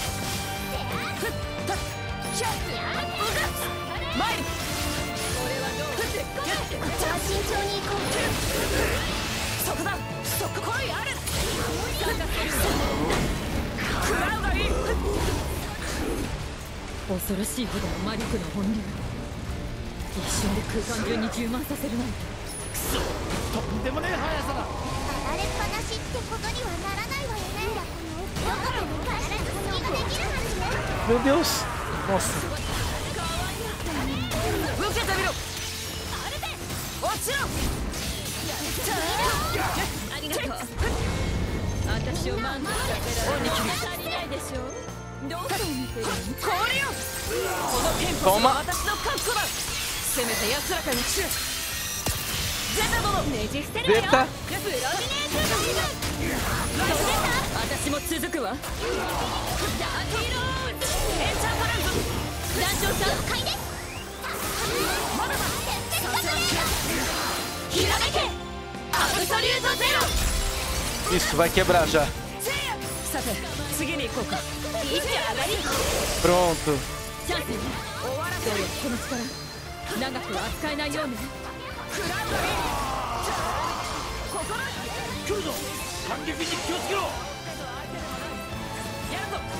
前に。俺はどう。慎重に行こう。そこだ。そこ来いあれ。食らうがいい。恐ろしいほどの魔力の本流。一瞬で空間中に充満させるなんて。 くそ、とんでもねえ速さだ。 離れっぱなしってことにはならないわよね。どこでも必ず隙ができるはずね。 Meu Deus. Nossa. 受けてみろ。落ちろ。ありがとう。私を満足させられる。足りないでしょ。どう見てるの？氷よ。このテンポは私の格好だ。せめて安らかにしろ。ゼタ殿ねじ伏せるわよ。プロミネート。私も続くわ。ダーティーローズ。エンチャントランズ。団長さん了解です。 まだだ。ひらめけ。アブソリュートゼロ。 Isso, vai quebrar já. さて、次に行こうか。いいじゃ上がり。 Pronto. チャンス。終わらせるこの力。長くは扱えないようね。食らうがいい。ここだ。 来るぞ。反撃に気をつけろ。 やるぞ。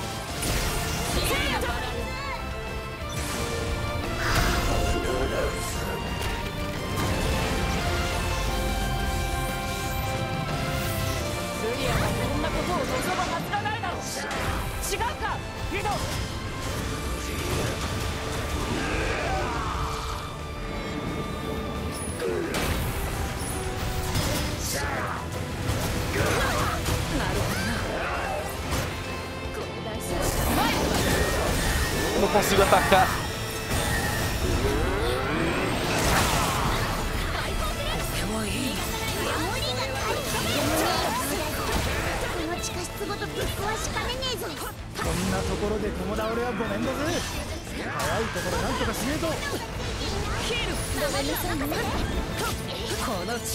スリアがこんなことを望むはずがないだろう。違うか、リド。 Eu não consigo atacar. こんなところで友倒れはごめんだぜ。早いところなんとかしねえと。 ヒール。ごめんなさいね。この力があれば。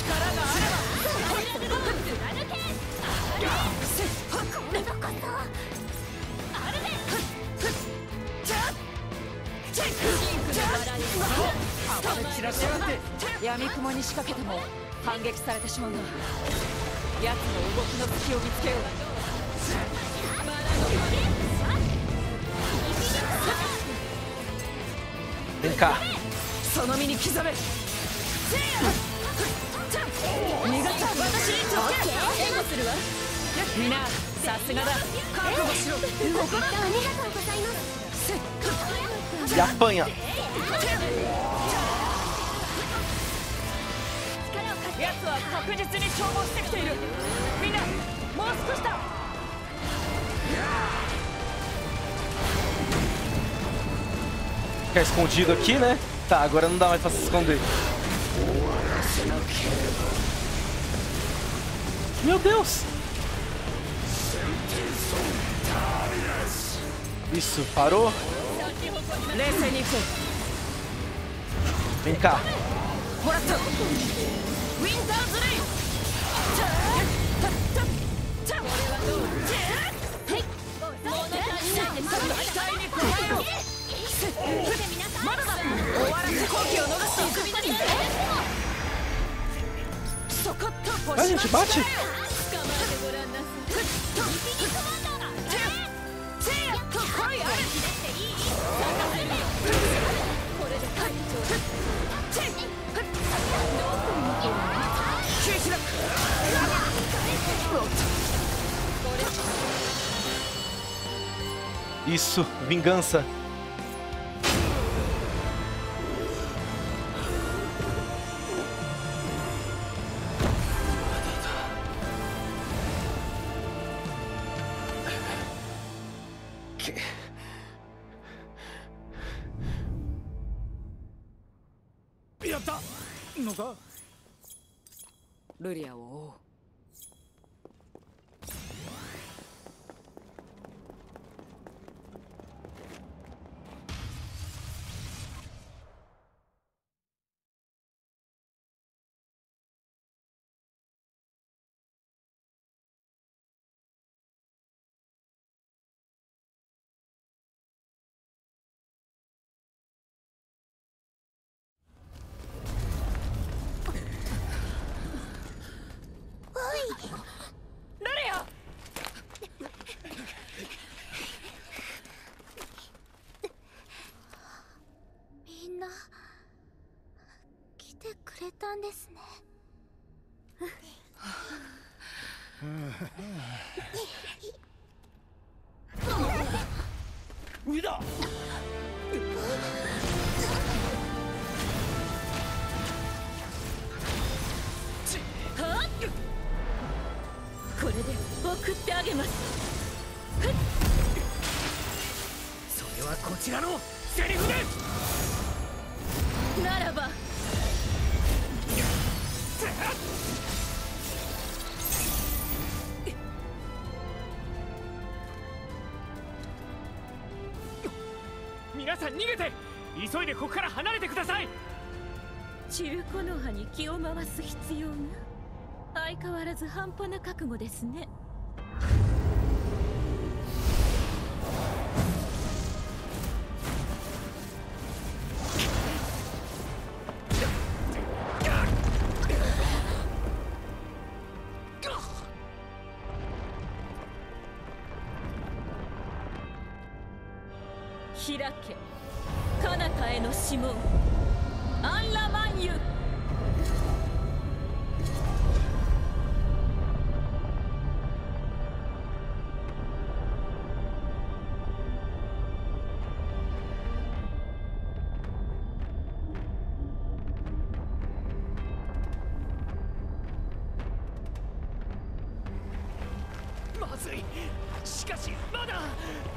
暴れ散らしやがって。 闇雲に仕掛けても反撃されてしまうな。奴の動きの隙を見つけよう。 cá. その身に刻め。逃がさ私につけ。援護するわ。みんなさすがだ。覚悟しろ。動かな。ありがとうございます。 E apanha. 奴は確実に消耗してきている。みんなもう少しだ。 Ficar escondido aqui, né? Tá, agora não dá mais pra se esconder. Meu Deus! Isso, parou? Vem cá. A gente bate? Isso, vingança. Noga? ルリアを追う。 みんな来てくれたんですね。 上だ。 これで送ってあげます。 それはこちらのセリフです。 ならば皆さん逃げて、急いでここから離れてください。 チルコノハに気を回す必要が相変わらず半端な覚悟ですね。開け、彼方への指紋、アンラマンユ。 まずい。しかしまだ。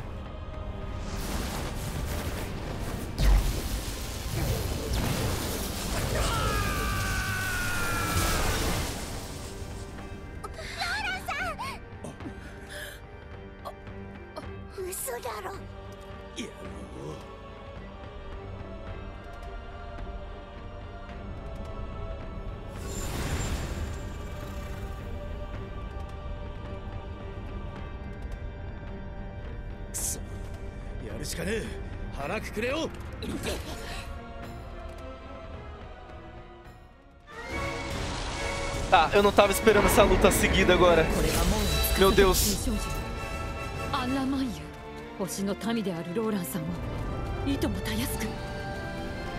嘘だろ。 いやくそ、やるしかねえ。腹くくれよ。 Tá, eu não tava esperando essa luta seguida agora. Meu Deus. アンラマンユ、星の民であるローランさんをいともたやすく。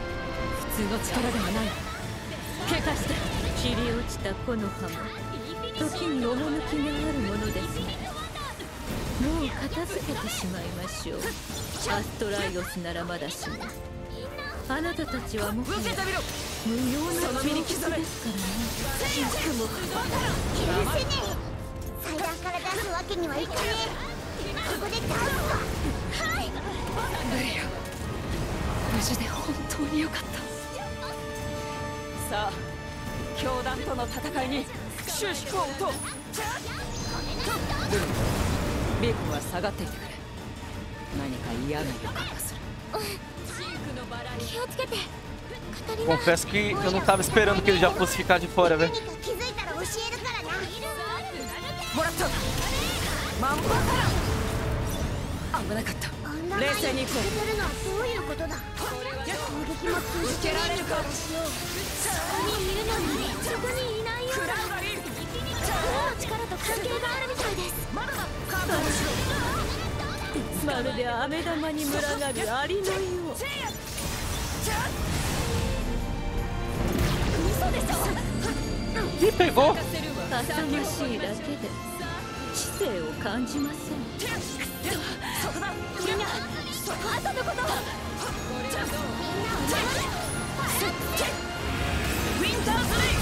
通の力ではない。警戒して。 散り落ちた木の葉も時に趣があるものですが、もう片付けてしまいましょう。アストライオスならまだしも、あなたたちはもはや無用な彫刻ですからね。 許せねえ。祭壇から出すわけにはいかねえ。ここで倒すわ。はい。 ルリア、無事で本当によかった。さあ、教団との戦いに終止符を打とう。ルリ、ビーコンは下がっていてくれ。何か嫌な予感がする。 気をつけて。 Confesso que eu não tava esperando que ele já fosse ficar de fora, velho. もらった。マンパから危なかった。冷静に行こう。 どういうことだ。攻撃も受けられるか。 そこにいるのにそこにいないようだ。力と関係があるみたいです。まだだ。 まるで飴玉に群がるアリのよう。 Ih, pegou! たさましいだけで知性を感じません。 そこだ。みんな、そこ後のこと。ウィンターズレイ。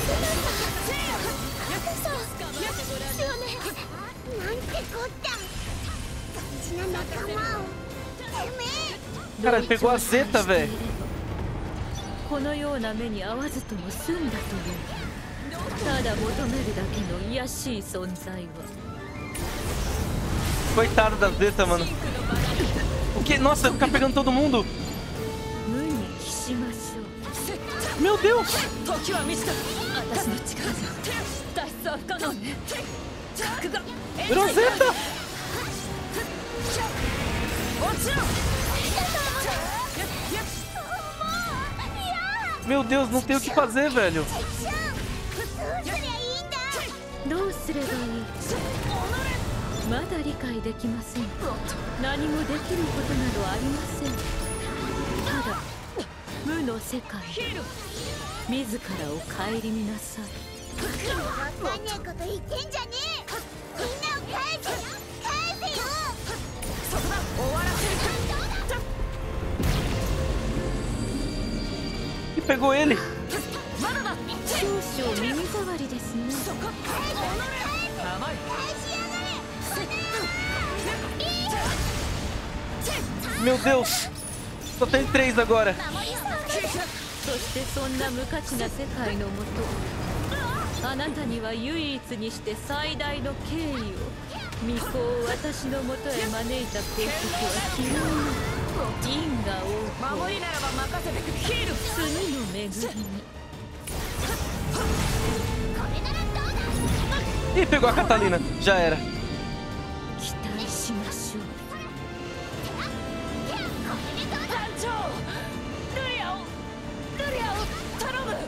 ですよね。なんてこった。大事な仲間を。てめえ。 Cara, ele pegou a Zeta, velho. このような目に遭わずとも済んだという。ただ求めるだけの卑しい存在は。 Coitado da Zeta, mano. O que? Nossa, ficar pegando todo mundo. 無に帰しましょう。 Meu Deus! 時は満ちた。私の力じゃ脱出は不可能ね。 Virou Zeta! 落ちろ。 Meu Deus, não tem o que fazer, velho. どうすればいい。まだ理解できません。何もできることなどありません。ただ無の世界自らを顧みなさい。 わかんねえこと言ってんじゃねえ。みんなを返せよ。返せよ。 そこだ。終わらせる。 E pegou ele. 少々耳障りですね。 Meu Deus! Só tem 3 agora. そしてそんな無価値な世界のもと、あなたには唯一にして最大の敬意を、巫女を私のもとへ招いた功績は昨日の因果を守りならば任せてくれ。ヒール。 次の巡りに。 Ih, pegou a Catalina. Já era. 期待しましょう。 団長、ルリアを頼む。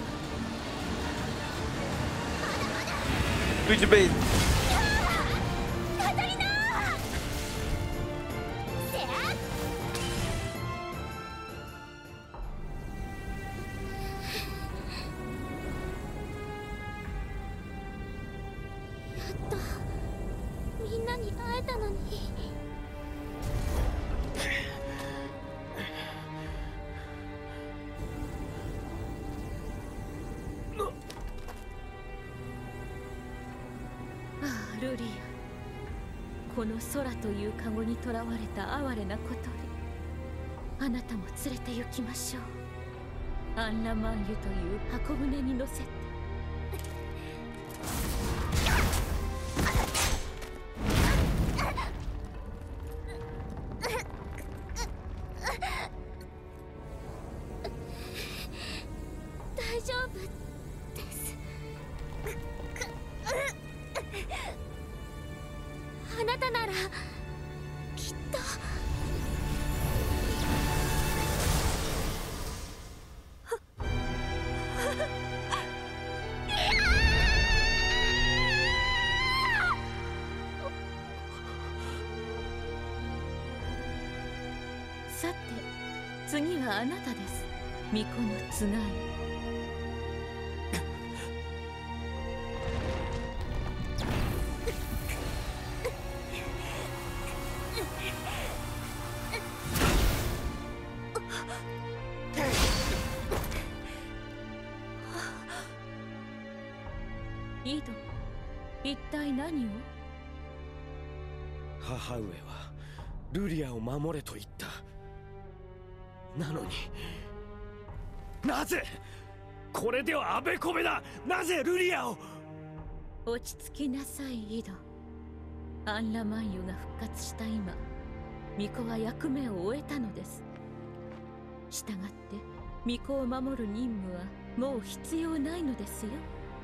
Luigi Base. みんなに会えたのに。 ああ、ルリア。この空というカゴに囚われた哀れな小鳥。あなたも連れて行きましょう。アンナマンユという箱舟に乗せて。 大丈夫です。あなたならきっと。 さて、次はあなたです。 巫女のつがい。井戸、一体何を？ 母上はルリアを守れと言った。なのになぜこれではあべこべだ。なぜルリアを。 落ち着きなさい、井戸。アンラマンユが復活した今、巫女は役目を終えたのです。したがって巫女を守る任務はもう必要ないのですよ。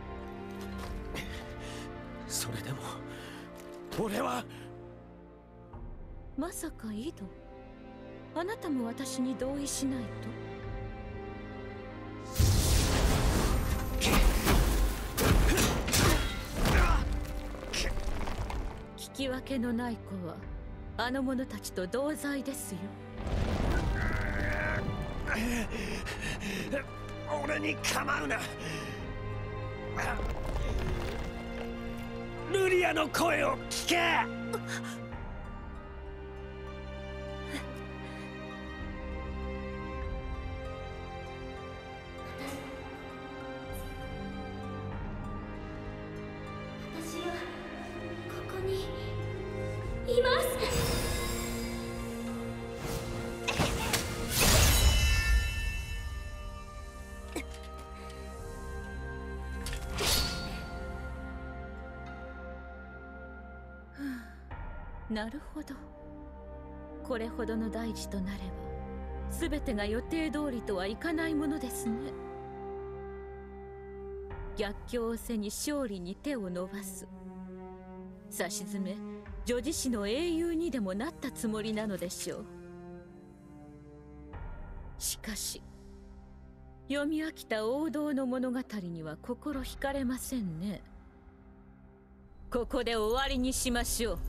それでも俺は。 まさか井戸、あなたも私に同意しないと？聞き分けのない子はあの者たちと同罪ですよ。 俺に構うな。ルリアの声を聞け。 私はここにいます。 なるほど。これほどの大事となれば全てが予定通りとはいかないものですね。逆境を背に勝利に手を伸ばす。さしずめ女子誌の英雄にでもなったつもりなのでしょう。しかし読み飽きた王道の物語には心惹かれませんね。ここで終わりにしましょう。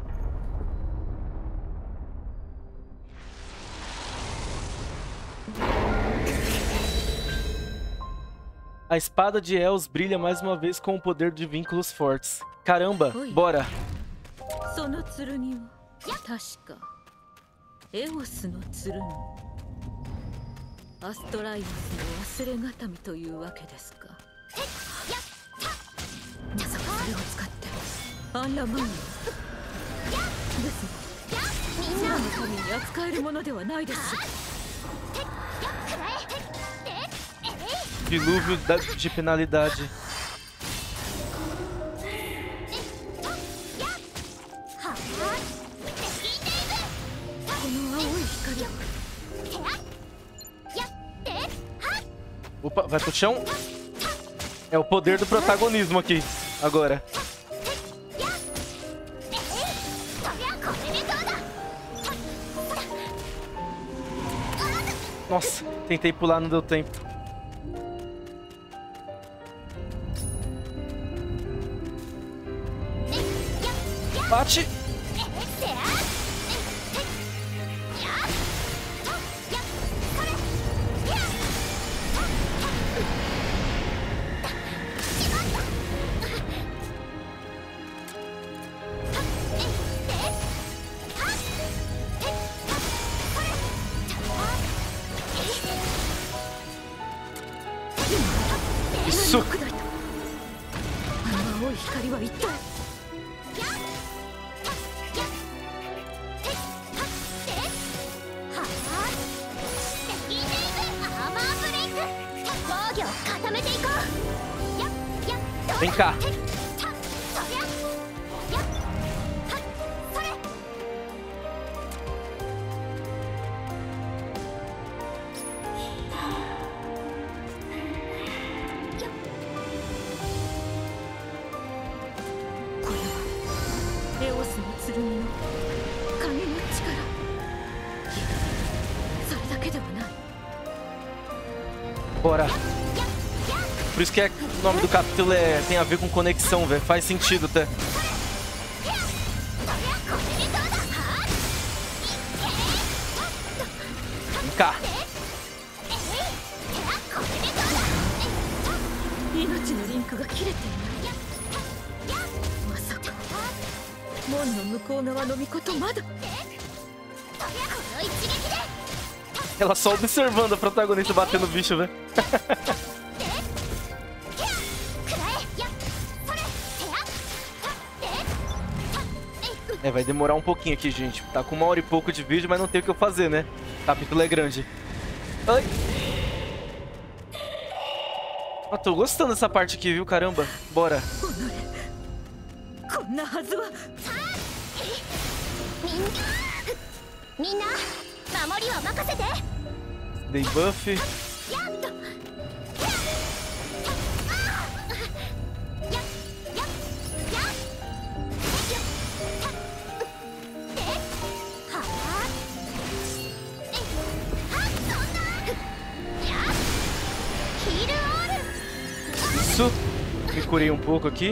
A espada de Els brilha mais uma vez com o poder de vínculos fortes. Caramba, bora! その剣は確かエオスの剣。アストライアスの忘れがたみというわけですか。まさかそれを使ってアンラマンユですが、空の神に扱えるものではないです。 Dilúvio de penalidade. この青い光を。 Opa, vai pro chão. É o poder do protagonismo aqui, agora. Nossa, tentei pular, não deu tempo. Bate! Isso! あの青い光は一体。 Vem cá. Bora. Por isso que o nome do capítulo tem a ver com conexão, velho. Faz sentido até. Vem cá. 絡が切れていない。まさか門の向こう側の巫女とまだ。 Ela só observando a protagonista batendo no bicho, velho. É, vai demorar um pouquinho aqui, gente. Tá com 1 hora e pouco de vídeo, mas não tem o que eu fazer, né? O capítulo é grande. Ai. Ah, tô gostando dessa parte aqui, viu? Caramba. Bora. Dei buff. Isso. Me curei um pouco aqui.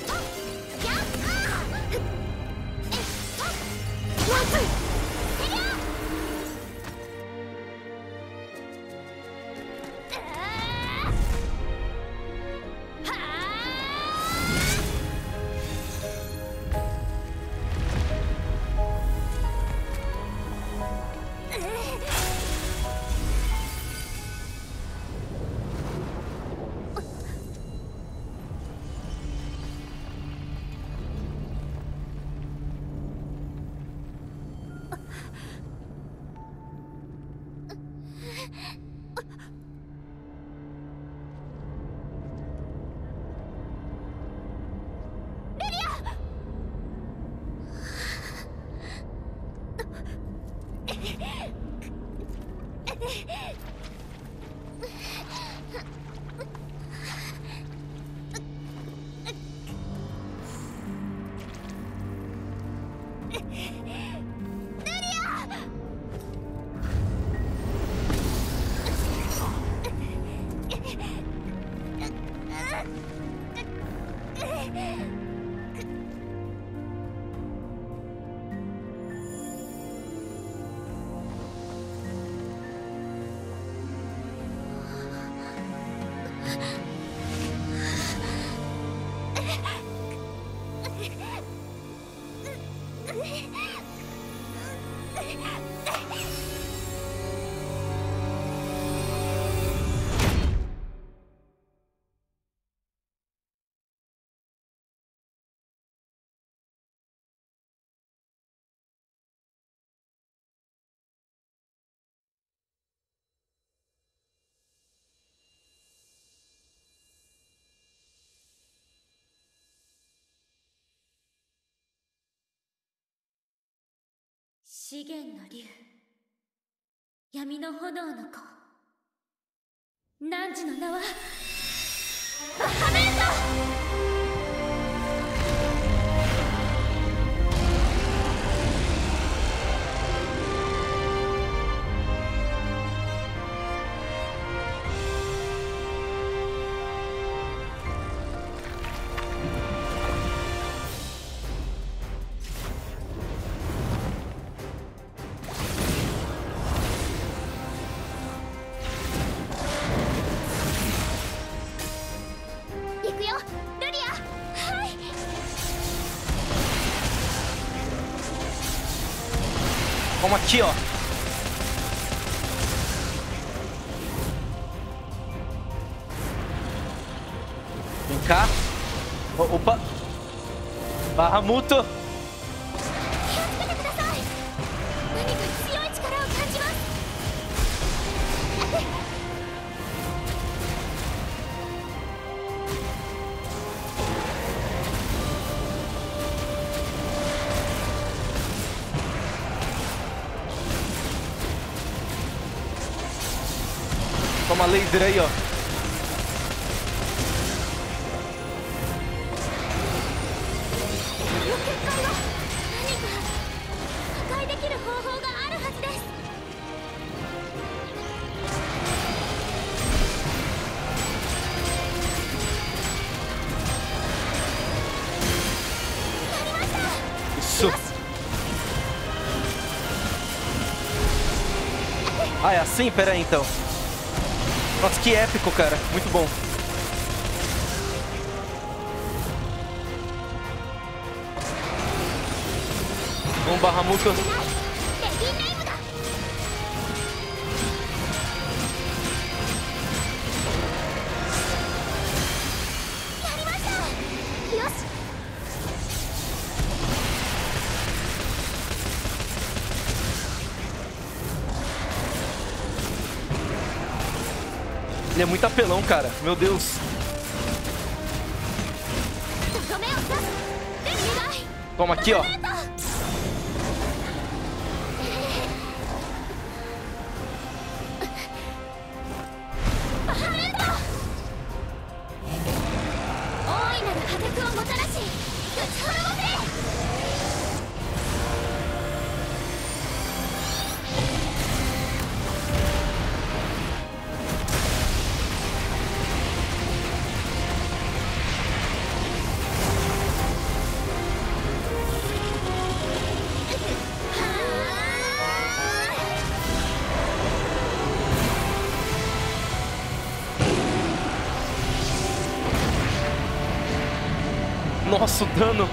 "資源の竜、闇の炎の子、汝の名はバハメント!" Vamos aqui, ó. Vem cá. Opa. Bahamut. Toma laser aí, ó. Isso. Ah, é assim? Pera aí, então. Nossa, que épico, cara. Muito bom. Um Bahamut. Ele é muito apelão, cara. Meu Deus. Toma aqui, ó. Nossa, o dano.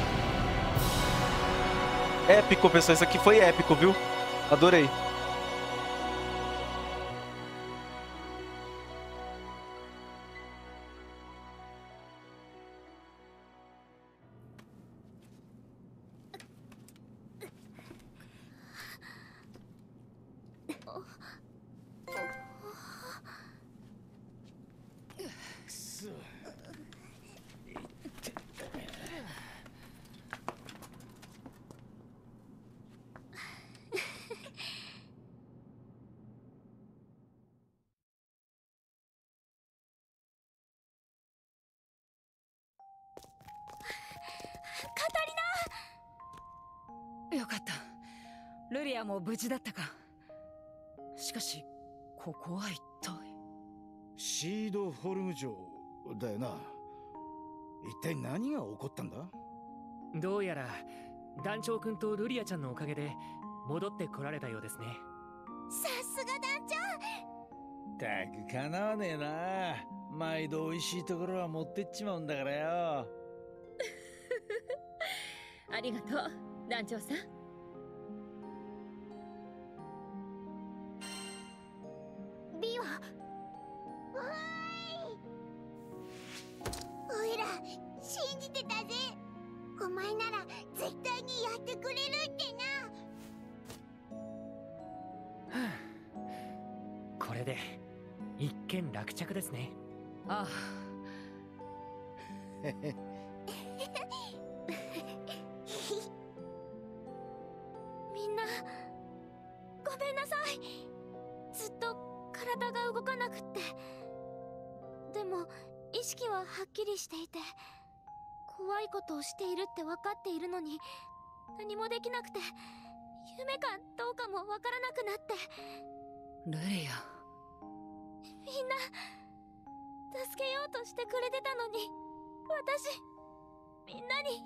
Épico, pessoal. Isso aqui foi épico, viu? Adorei. よかった。ルリアも無事だったか。しかしここは一体。 シードフォルム城だよな。一体何が起こったんだ。 どうやら団長くんとルリアちゃんのおかげで戻ってこられたようですね。 さすが団長。 たくかなわねえな。毎度美味しいところは持ってっちまうんだからよ。 ありがとう団長さん。 ビオ、おいら信じてたぜ。お前なら絶対にやってくれるってな。 これで一件落着ですね。 ああ。 みんなごめんなさい。ずっと体が動かなくって。でも意識ははっきりしていて、怖いことをしているって分かっているのに何もできなくて、夢かどうかも分からなくなって。 ルリア、 みんな助けようとしてくれてたのに、私みんなに、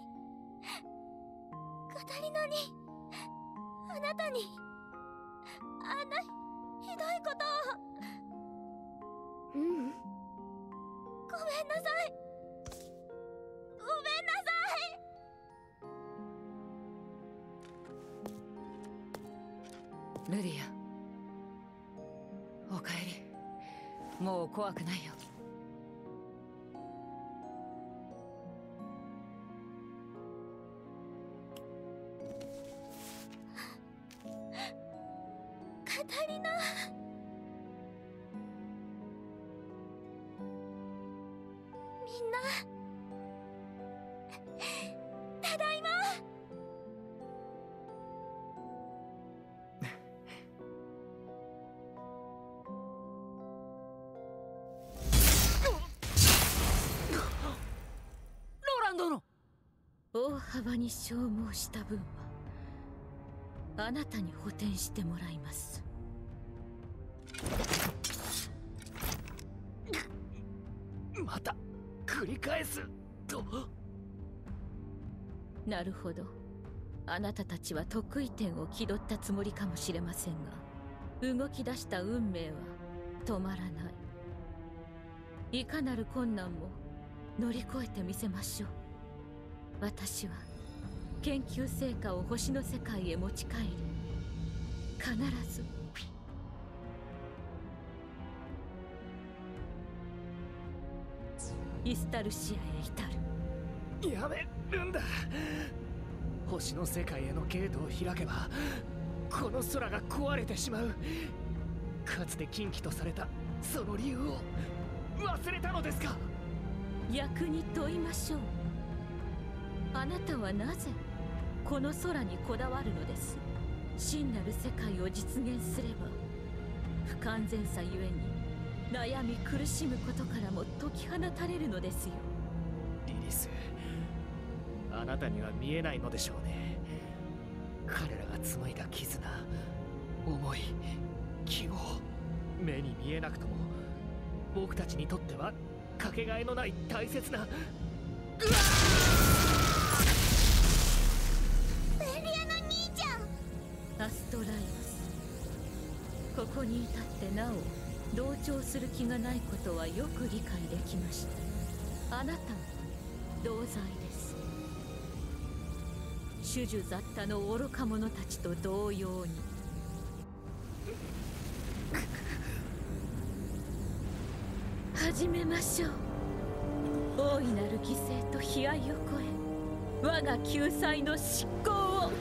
カタリナに、あなたにあんなひどいことを。ごめんなさい。ごめんなさい。ルリア、おかえり。もう怖くないよ。 カタリナ。みんなただいま。 ローランドの大幅に消耗した分はあなたに補填してもらいます。 また繰り返すと。 なるほど。あなたたちは得意点を気取ったつもりかもしれませんが、動き出した運命は止まらない。いかなる困難も乗り越えてみせましょう。私は研究成果を星の世界へ持ち帰り、必ずイスタルシアへ至る。 やめるんだ。星の世界へのゲートを開けばこの空が壊れてしまう。かつて禁忌とされたその理由を忘れたのですか？ 逆に問いましょう。あなたはなぜこの空にこだわるのです？真なる世界を実現すれば不完全さゆえに悩み苦しむことからも解き放たれるのですよ。 リリス、あなたには見えないのでしょうね。彼らが紡いだ絆、思い、希望、目に見えなくとも僕たちにとってはかけがえのない大切な。 ベリアの兄ちゃん。 アストライオス、ここに至ってなお同調する気がないことはよく理解できました。あなたも同罪です。種々雑多の愚か者たちと同様に。始めましょう。大いなる犠牲と悲哀を超え、我が救済の執行を。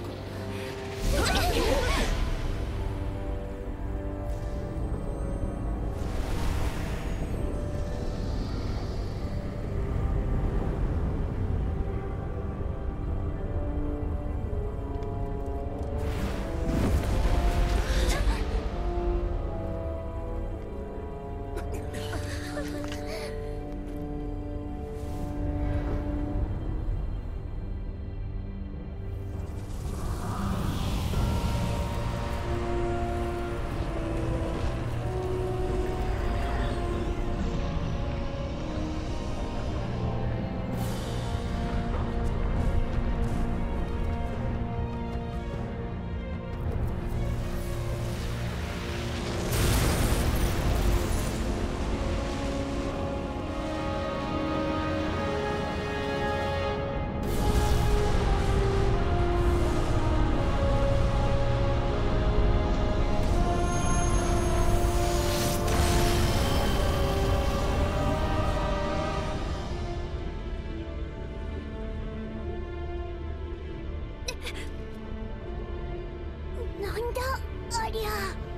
なんだありゃ。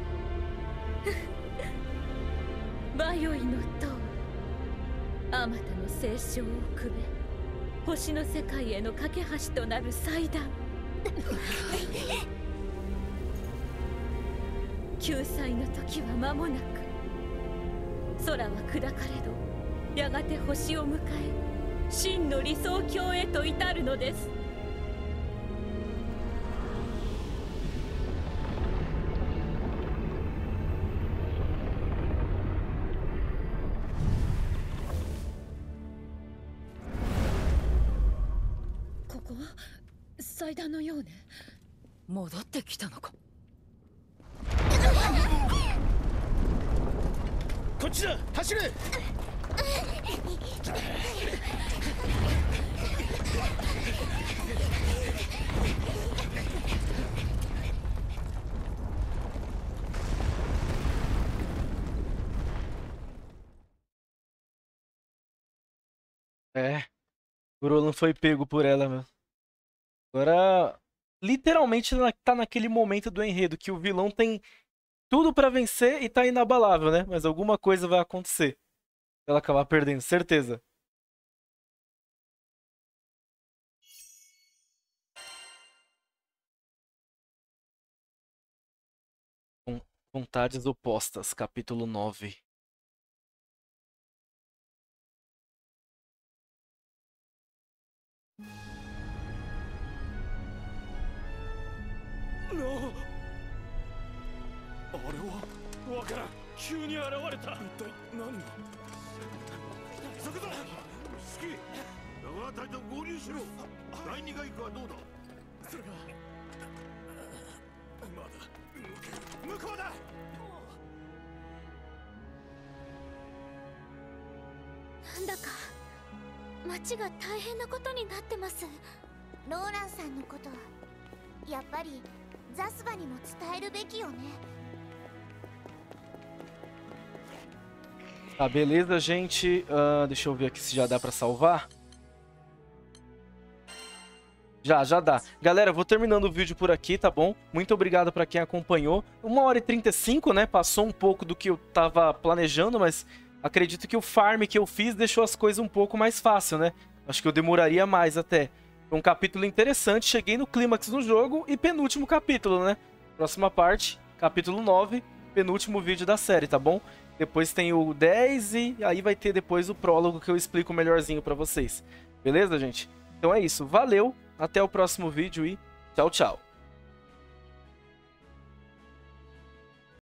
バヨイの塔、あまたの聖書をくべ、星の世界への架け橋となる祭壇。救済の時は間もなく。空は砕かれどやがて星を迎え、真の理想郷へと至るのです。ここは祭壇のようね。戻ってきたのか。 こっちだ、走れ。 É, o Roland foi pego por ela, meu. Agora, literalmente tá naquele momento do enredo que o vilão tem tudo pra vencer e tá inabalável, né? Mas alguma coisa vai acontecer. Ela acabar perdendo, certeza. Vontades opostas, capítulo 9. No! あれはわからん。急に現れた。一体何が。 急ぐぞ。スキー、長川隊と合流しろ。第二外区はどうだ。 それがまだ向こうだ。 なんだか町が大変なことになってます。 ローランさんのことやっぱりザスバにも伝えるべきよね。 Tá, beleza, gente. Deixa eu ver aqui se já dá pra salvar. Já dá. Galera, vou terminando o vídeo por aqui, tá bom? Muito obrigado pra quem acompanhou. 1h35, né? Passou um pouco do que eu tava planejando, mas acredito que o farm que eu fiz deixou as coisas um pouco mais fácil, né? Acho que eu demoraria mais até. Foi um capítulo interessante, cheguei no clímax do jogo e penúltimo capítulo, né? Próxima parte, capítulo 9, penúltimo vídeo da série, tá bom? Depois tem o 10 e aí vai ter depois o prólogo que eu explico melhorzinho pra vocês. Beleza, gente? Então é isso. Valeu, até o próximo vídeo e tchau, tchau.